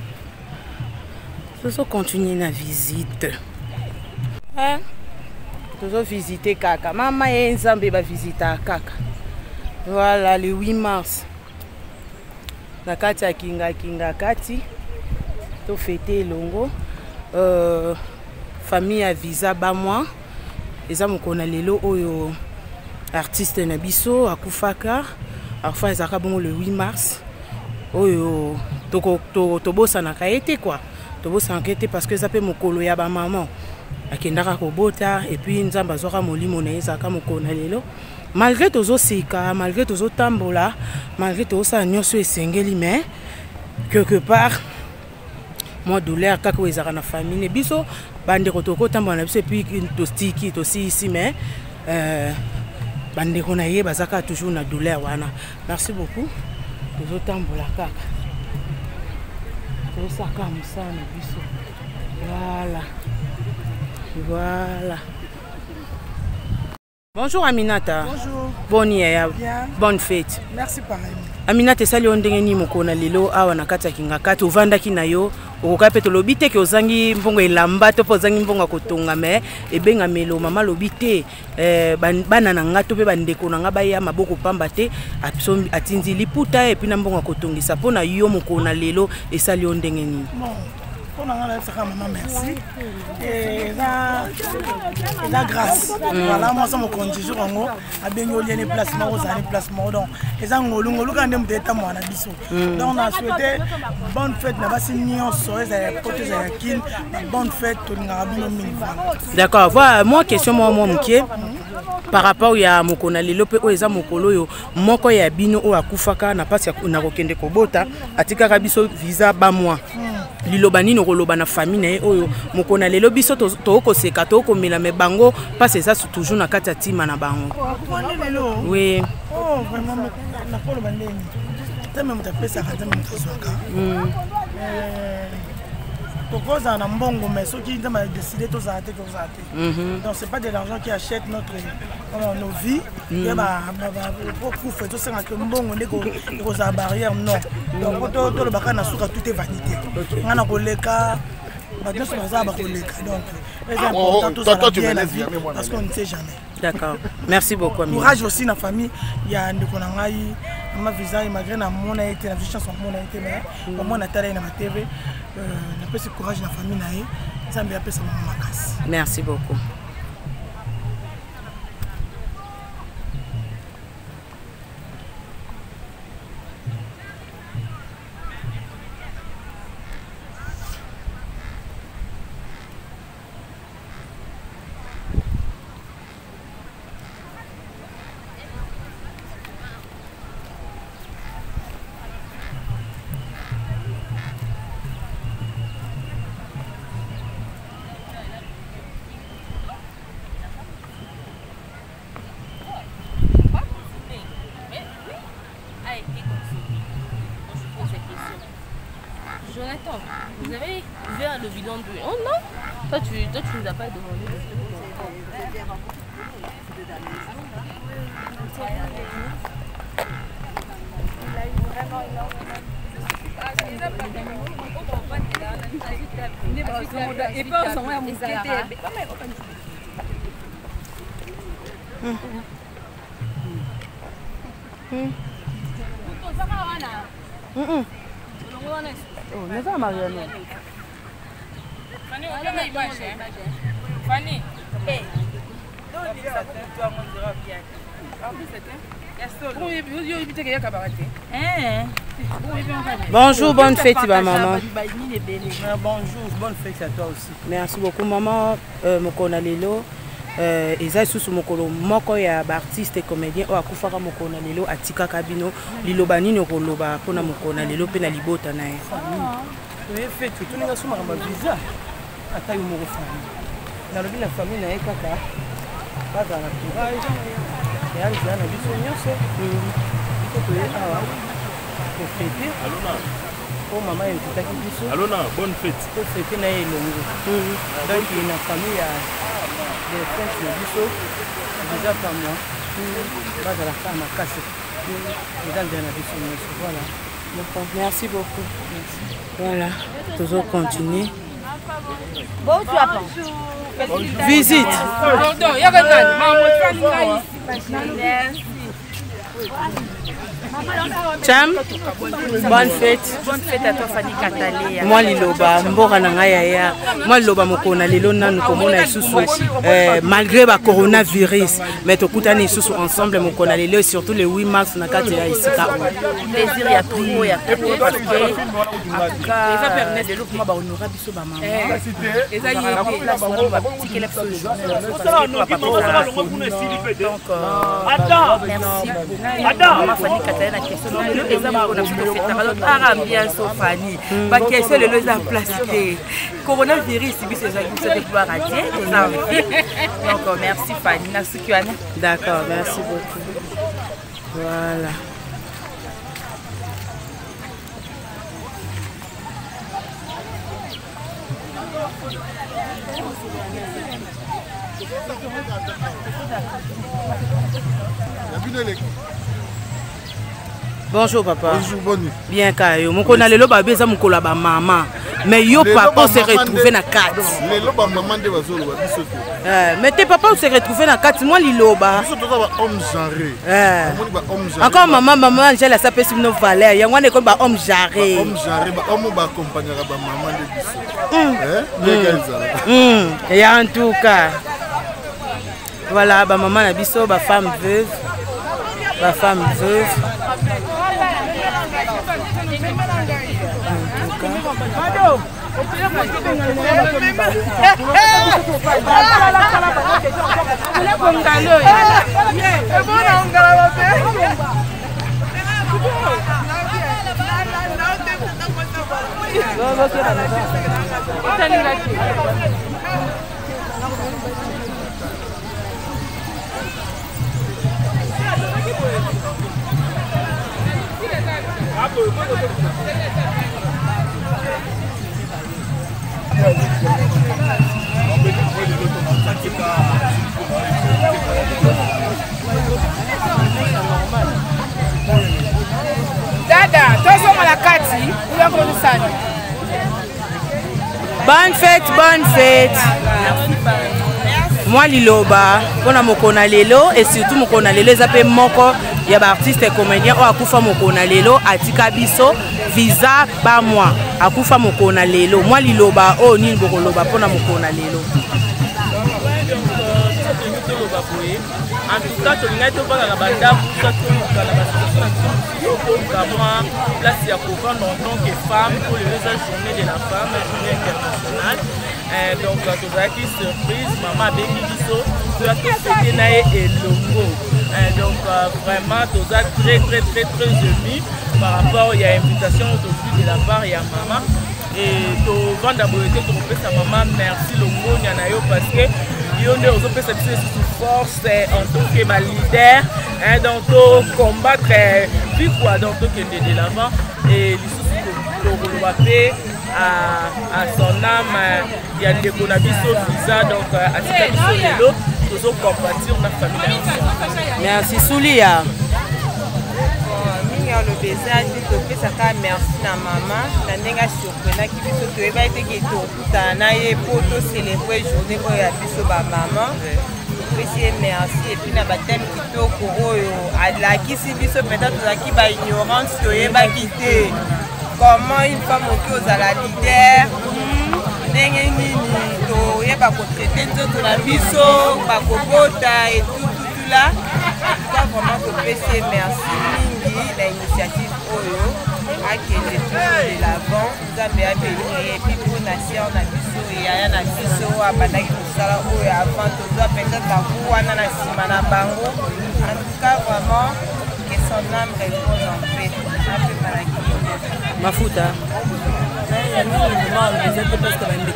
Nous allons continuer la visite. Hein? Nous allons visiter kaka. Maman et Nzambe va visiter kaka. Voilà, le huit mars. La kati ya kinga kinga kati. To fêter longo. Euh, famille à visa ba moi. Eza mokona lelo oyo artiste na biso akufaka. Enfin ezaka bongo le huit mars. Oyo toko to tobosa na kaete quoi. Tobosa na kaete parce que ça peut mokolo ya ba maman. Akendaka kobota et puis nzamba zoka molimo na ezaka mokona lelo. Malgré tozo sika, malgré tozo tambola, malgré tozo sa nyonso esengeli mais quelque part moi douleur kako ezaka na famille biso bande kotoko tambola na biso et puis to stiki to si ici mais euh bande kona ye bazaka toujours na douleur wana. Merci beaucoup. Tozo tambola kaka. Tozo saka musana biso. Voilà. Voilà. Bonjour Aminata. Bonjour. Bonne ya. Bien. Bonne fête. Merci pareil. Aminata sali ondenge ni mokona lelo awa na kati ya kinga kati ovandaki na yo okoka pe to lobite ke ozangi mbongo elamba to pozangi mbongo kotonga me ebenga melo mama lobite eh bana na ngato pe bandeko na nga baya maboko pamba te atinzi liputa et puis na mbongo kotongisa pona yo mokona lelo esali ondenge ni. Bon. On a maman merci et la la grâce voilà moi ça me conduit jour en haut a bien eu les placements aux années placements donc les angolou ngolou quand même d'état moi na biso donc on a souhaité bonne fête na basi nyonso za pote za kin bonne fête to ngabino mingi. D'accord, voilà moi question moi moi mkie par rapport ya mokona lelo pe oza mokolo yo moko ya bino o akufaka na pasi na kokende kobota atika biso visa ba moi lilobani no koloba na famille na oyo mokona lelo biso to ko seka to ko mela me bango parce ça toujours na kati ya tima na bango. Oui. Oh vraiment na koloba ndeni. Teme mutapesa kata mutazwaka. Mm. Euh Tokoza na mbongo mais ceux qui ont décidé de s'arrêter de s'arrêter. Donc c'est pas de l'argent qui achète notre nos vies. Il y a bah pour faire tout ça que mbongo ndeko koza barrière non. Donc to to le baka na suka tout est vanité. Ngana koleka ba deux ça ba koleka donc c'est important tout ça bien la vie parce qu'on ne sait jamais. D'accord. Merci beaucoup Amina. Courage aussi na famille, il y a ndeko na ngai ma visa malgré na mona été na chanson mona été mais au moins na tala na ma T V. Euh, la paix, courage de la famille, ça me appelle ça ma casse. Merci beaucoup. Jonathan, vous avez ouvert le bilan de... Oh non, toi tu ne toi, tu nous as pas demandé. Oh, mais ça Marianne. Fanny, on a image. Fanny. Hey. Bonjour, bonne fête ma maman. Bonjour, bonne fête à toi aussi. Merci beaucoup maman. Euh, mokona lelo. Euh, eza susu mokolo moko ya ba artiste et comédien o akufaka mokona lelo atika kabino lilobani no koloba pona mokona lelo pe na libota na ye. Oui, fait tout ninga suma ba visa. Ata yo moko famille. Na lobi na famille na ye kaka. Baza na courage. Ya nzana biso nyonso. Mm. Ko to ye awa. fêter. Oh maman, elle est qui biso. Allô, bonne fête. Pour fêter na elongo. Donc il y a une famille à des fêtes de biso. Déjà pas moi. Bas à la femme à casser. Déjà bien la biso. Voilà. Merci beaucoup. Merci. Voilà. Toujours continuer. Bon, tu apprends. Visite. Cham, bonne fête. Bonne fête à toi, Fanny Katalea. Moi, Liloba, Mbora Nangaya. Moi, Liloba, Mokona, Lilona, nous commençons sous malgré le coronavirus. Mais tout le temps, sous ensemble, Mokona, Lilo, surtout le huit mars, on a quatre ici. Plaisir, il y a trop, il y a trop. Parce que, les gens permettent de l'autre, moi, on aura bisous, maman. Et ça, il y a une place, on va petit qu'elle a fait donc, merci beaucoup. Fanny Katalea, la question de l'examen qu'on a fait, alors, ambiance au Fanny. Ma question, le lot en plastique. Coronavirus, c'est ce que vous pouvoir rater. Donc, merci Fanny. Merci Kiwana. D'accord, merci beaucoup. Voilà. Bonjour papa. Bonjour, bonne nuit. Bien Kayo. Mon kona lelo ba beza mukolo ba maman. Mais yo papa s'est retrouvé na quatre. Lelo ba maman de bazolo ba biso. Euh mais tes papa s'est retrouvé na quatre moi liloba. Biso to ba homme genré. Euh. Ba homme genré. Encore maman maman Angela ça peut no valeur. Ya ngwane ko ba homme genré. Homme genré ba homme ba accompagner ba maman de biso. Eh? Bien Hum. Et en tout cas voilà ba maman na biso ba femme veuve. Ba femme veuve. Dada, tozonga la kati, uyakolusana. Bonne fête, bonne fête. Moi Liloba, pona mokona lelo et surtout mokona lelo zape moko ya ba artiste et comédien o akufa mokona lelo atika biso visa ba moi akufa mokona lelo moi Liloba o ni bokoloba pona mokona lelo. En tout cas, tu n'as pas la banda pour ça, tu as la place à couvrir en tant que femme pour les journées de la femme, journée internationale. Euh, donc, tu as qui surprise, maman Béki Bisso, tu as tout fêté naé et logo. Donc, euh, vraiment, tu as très, très, très, très ému par rapport à l'invitation aujourd'hui de la part de maman. Et tu vas d'abord tu peux sa maman, merci logo, Nyanayo, parce que yo ne ozo pesa biso sous force en tant que ma leader hein, donc to combattre puis quoi donc to kende de l'avant et lisusu to koloba pe à à son âme il y a des kona biso visa donc atika biso lelo tozo compatir na famille. Merci Soulia. Le baiser dit topesaka merci na mama na ndenge surprenaki biso toyeba ete ke tokutana na ye po tocélèbre journée oyo ya biso bamama topesi ye merci epuis na bateme kitoko oyo alakisi biso mpenza tozalaki baignorance toyebaki te comment une femme oki ozala leader ndenge nini toyeba kotraite nzoto na biso bakobota etututula ka vraiment topesi ye merci l'initiative Oyo a qui est de l'avant, nous avons béni et puis pour nation na biso et ya na biso a bandaki kosala Oyo avant tout ça peut-être à vous wana na sima na bango. En tout cas vraiment que son âme repose en paix. Après malaki. Mafuta.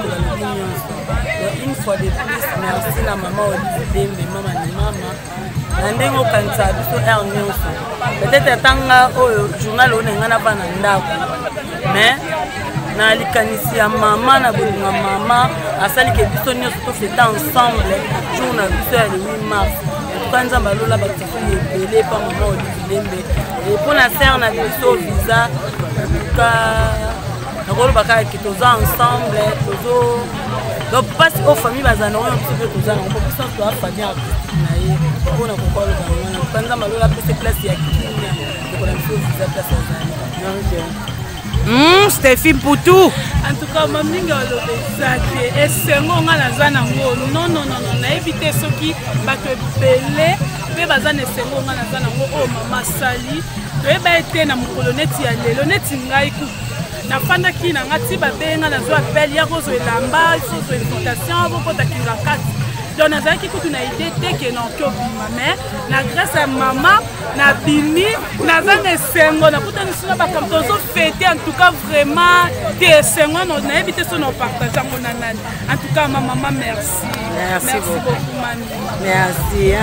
Une fois de plus, merci la maman Olivier, mais maman et maman. na ndenge okanisa biso aire nyonso peut-être atanga oyo journal oyo nenga na bana ndako mais na likanisi ya mama na bolinga mama asalike biso nyonso tofete ensemble jour na biso ya le huit mars etuka nzambe alola batifi ebele pa mama olivilembe mpo na sere na biso visa etuka nakoloba kaka ke toza ensemble tozo donc mpasi o famille bazala nango na biso mpe toza nango mpo biso toa famille artistique na ye mpona kokoloba wana etuka nzambe alola pese place ya kinya ekola biso visa place azali. Mm, Stéphie Poutou. En tout cas, maman ninga olobesa te esengo nga naza nango non non non non nayebi te soki bato ebele mpe baza na esengo nga naza nango oyo mama asali toyeba ete na mokolo neti ya lelo neti ngai kutu nafandaki na nga ti babenga nazwa appel ya kozwa elamba kozwa invitation bokotakinga kati donc nazalaki kutu na ide te ke noki obima mais na grâce ya mama na bimi naza na esengo nakutanisi na bakambo tozofete en tout cas vraiment te esengo nayebi te so na opartage yango na nani en tout cas ma mama merci merci, merci beaucoup, beaucoup mami merci.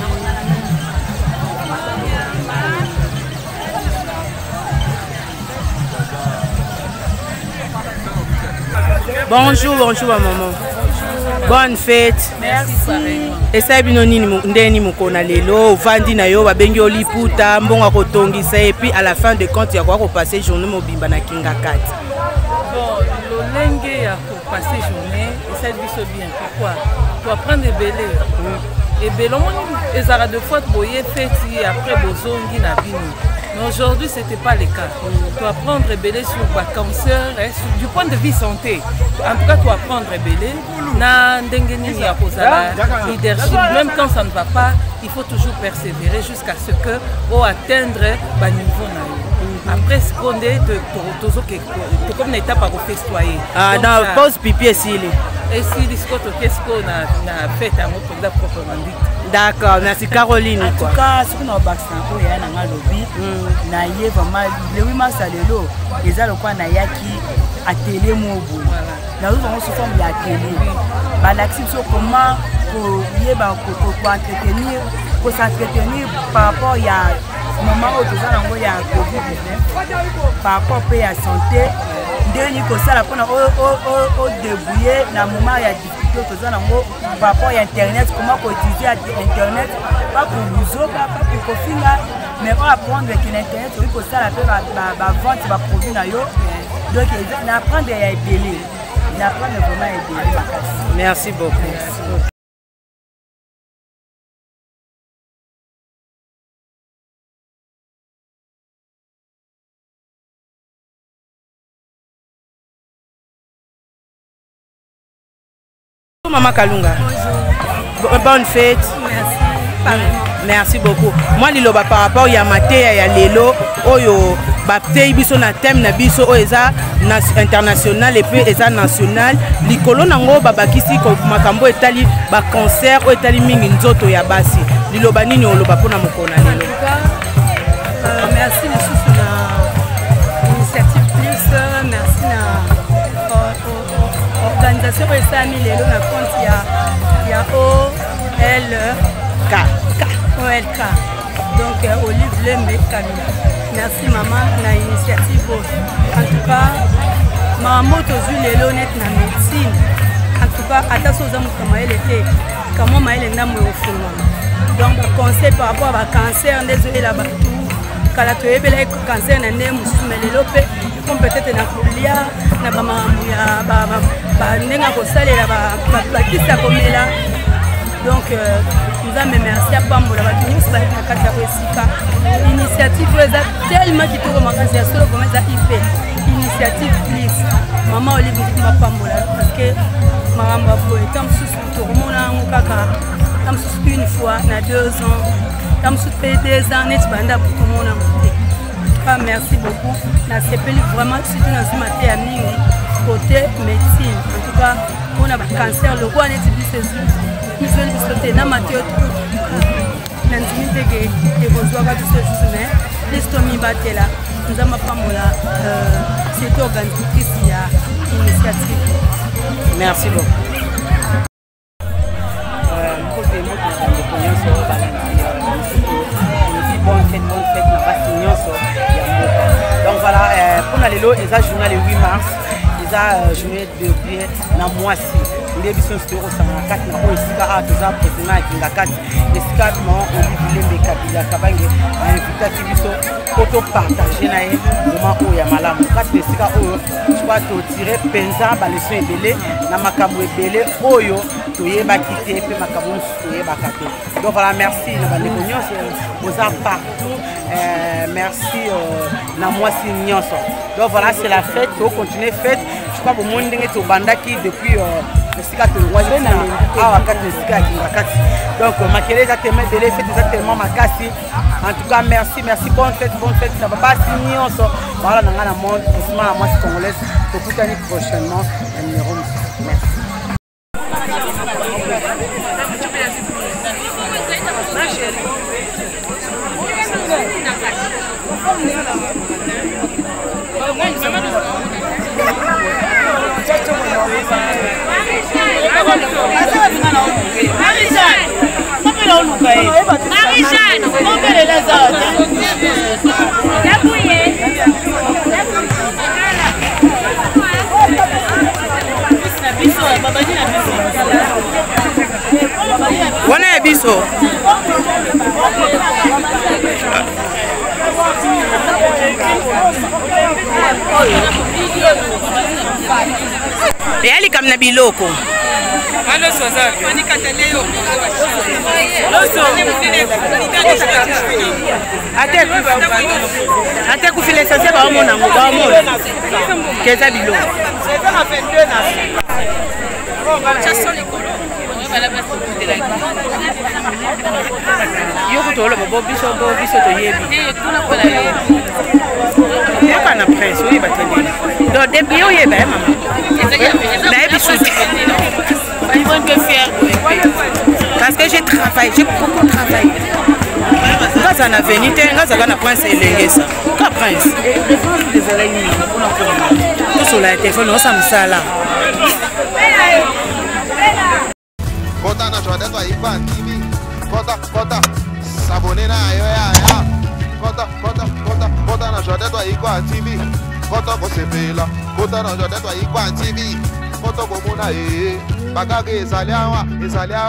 Bonjour, bonjour ma maman. Bonne fête. Merci. Esa bino nini ndeni mukona lelo vandi na yo babengi oliputa mbonga kotongisa et puis à la fin de compte ya kwa ko passer journée mobimba na kinga kati. Bon, lolenge ya ko passer journée esa biso bien pourquoi? Pour apprendre belé. Et belon ezara de fois boye fête après bozongi na bino. Mais aujourd'hui, ce n'était pas le cas. Tu vas apprendre à belé sur le cancer, hein, du point de vue santé. En tout cas, tu vas apprendre à belé. Na ndengeni ya kozala leadership. Même quand ça ne va pas, il faut toujours persévérer jusqu'à ce que on atteindre le niveau. Après, ce qu'on est, tu comme une étape à refestoyer. Ah, dans la pause pipi ici. Et si qu'est-ce qu'on a fait à notre président proprement dit. D'accord, merci Caroline. En tout cas, ce qu'on a vaccin, il y a un lobby. Na ye vraiment le huit mars lelo eza lokwa na yaki atelier mobu. Na nous avons sous forme de atelier. Ba l'action comment pour yeba ko ko entretenir, pour s'entretenir par rapport à moment où toza nango ya covid dix-neuf par rapport à la santé. Ndeni ko sala pona o o o débrouiller na moment ya difficulté toza nango par rapport à internet, comment ko utiliser internet pas pour nous pas pour kofinga mais on apprendre que l'internet oui pour ça la faire ba vente ba produit na yo donc na apprendre à aider na apprendre vraiment à aider. Merci beaucoup. Merci. Maman Kalunga. Bonjour. Bonne fête. Merci. Merci beaucoup. Moi liloba par rapport à Matéa ya lelo oyo baptei biso na thème na biso o eza international et puis eza national likolo nango babakisi ko makambo etali ba concert o etali mingi nzoto ya basi liloba nini oloba pona mokona lelo. Euh, merci monsieur sur la initiative plus merci na organisation esami lelo na compte ya ya O L K O L K donc euh, Olive Lembe Kamila. Merci maman na initiative. En tout cas maman tozui lelo net na médecine. En tout cas attention aux hommes comme elle était comment maëlle ndambo ofuma. Donc conseil par rapport à cancer désolé là-bas tout kala toyebela cancer na ndemu sumelelo pe comme peut-être na kolia na ba mamu ya ba ba ndenga ko salela ba ba kisa komela. Donc euh, nous avons merci à Pambola ba tous ba kata resika initiative eza tellement qui tout commence à solo comme ça I P initiative plus maman Olive Ndimba Pambola parce que maman Babo est en sous tout le monde en kaka tam sous une fois na deux ans tam sous deux ans net banda pour tout le monde en merci beaucoup na sepeli vraiment surtout dans ce matin à mingi côté médecine en tout cas on a un cancer le roi net bis nous sommes biscotés na Mathieu nanzimi tege et bonsoir à tous ces mais l'estomi batela nous avons pas mola c'est organisatrice il y a initiative. Merci beaucoup. fête bonne fête na basi nyonso ya mboka. Donc voilà pour na lelo eza journée le huit mars eza journée de prière na mwasi nde biso nsito kosanga kati na oyo esika awa toza président akinga kati esika ma Olivier Lembe Kabila Kabange ainvitaki biso po topartage na ye moment oyo ya malamu kati na esika oyo tukwa totire mpenza baleson ebele na makambo ebele oyo toyebaki te mpe makambo mosusu toyebaka te. Donc voilà, merci na bandeko nyonso oza partout, merci na mwasi nyonso. Donc voilà, c'est la fête, to continuer fête. Je crois que mon ndenge to bandaki depuis esika tolongwaki na awa kati na esika ya kinga kati. Donc makele eza tellement ebele, fête eza tellement makasi. En tout cas, merci, merci, bonne fête, bonne fête na babasi nyonso. Voilà na nga na monde, osima na mwasi congolaise, tokutani prochainement na numéro mosusu. Merci. Marie-Jeanne, combien de les autres? Wana ya biso. Yali kamna biloko. Alo soza. Ate ate kufile sasa ba mona ngo ba mona. Keza biloko. Yoko tolo bobo biso bo biso to yebi. Yoko na presse oui bateli. Do depuis yo yeba mama. Na yebi souti. Parce que j'ai travaillé, j'ai beaucoup travaillé. Grâce à la vénité, grâce à la prince et l'engesa. Ka prince. Désolé, nous sur la téléphone, on s'en sala. Kota na jode to Ipan T V. Kota kota sabone na yo ya ya. Kota kota kota kota na jode to Ipan T V. Kota ko sepela. Kota na jode to Ipan T V. Kota ko muna eh. Bagage ezali awa ezali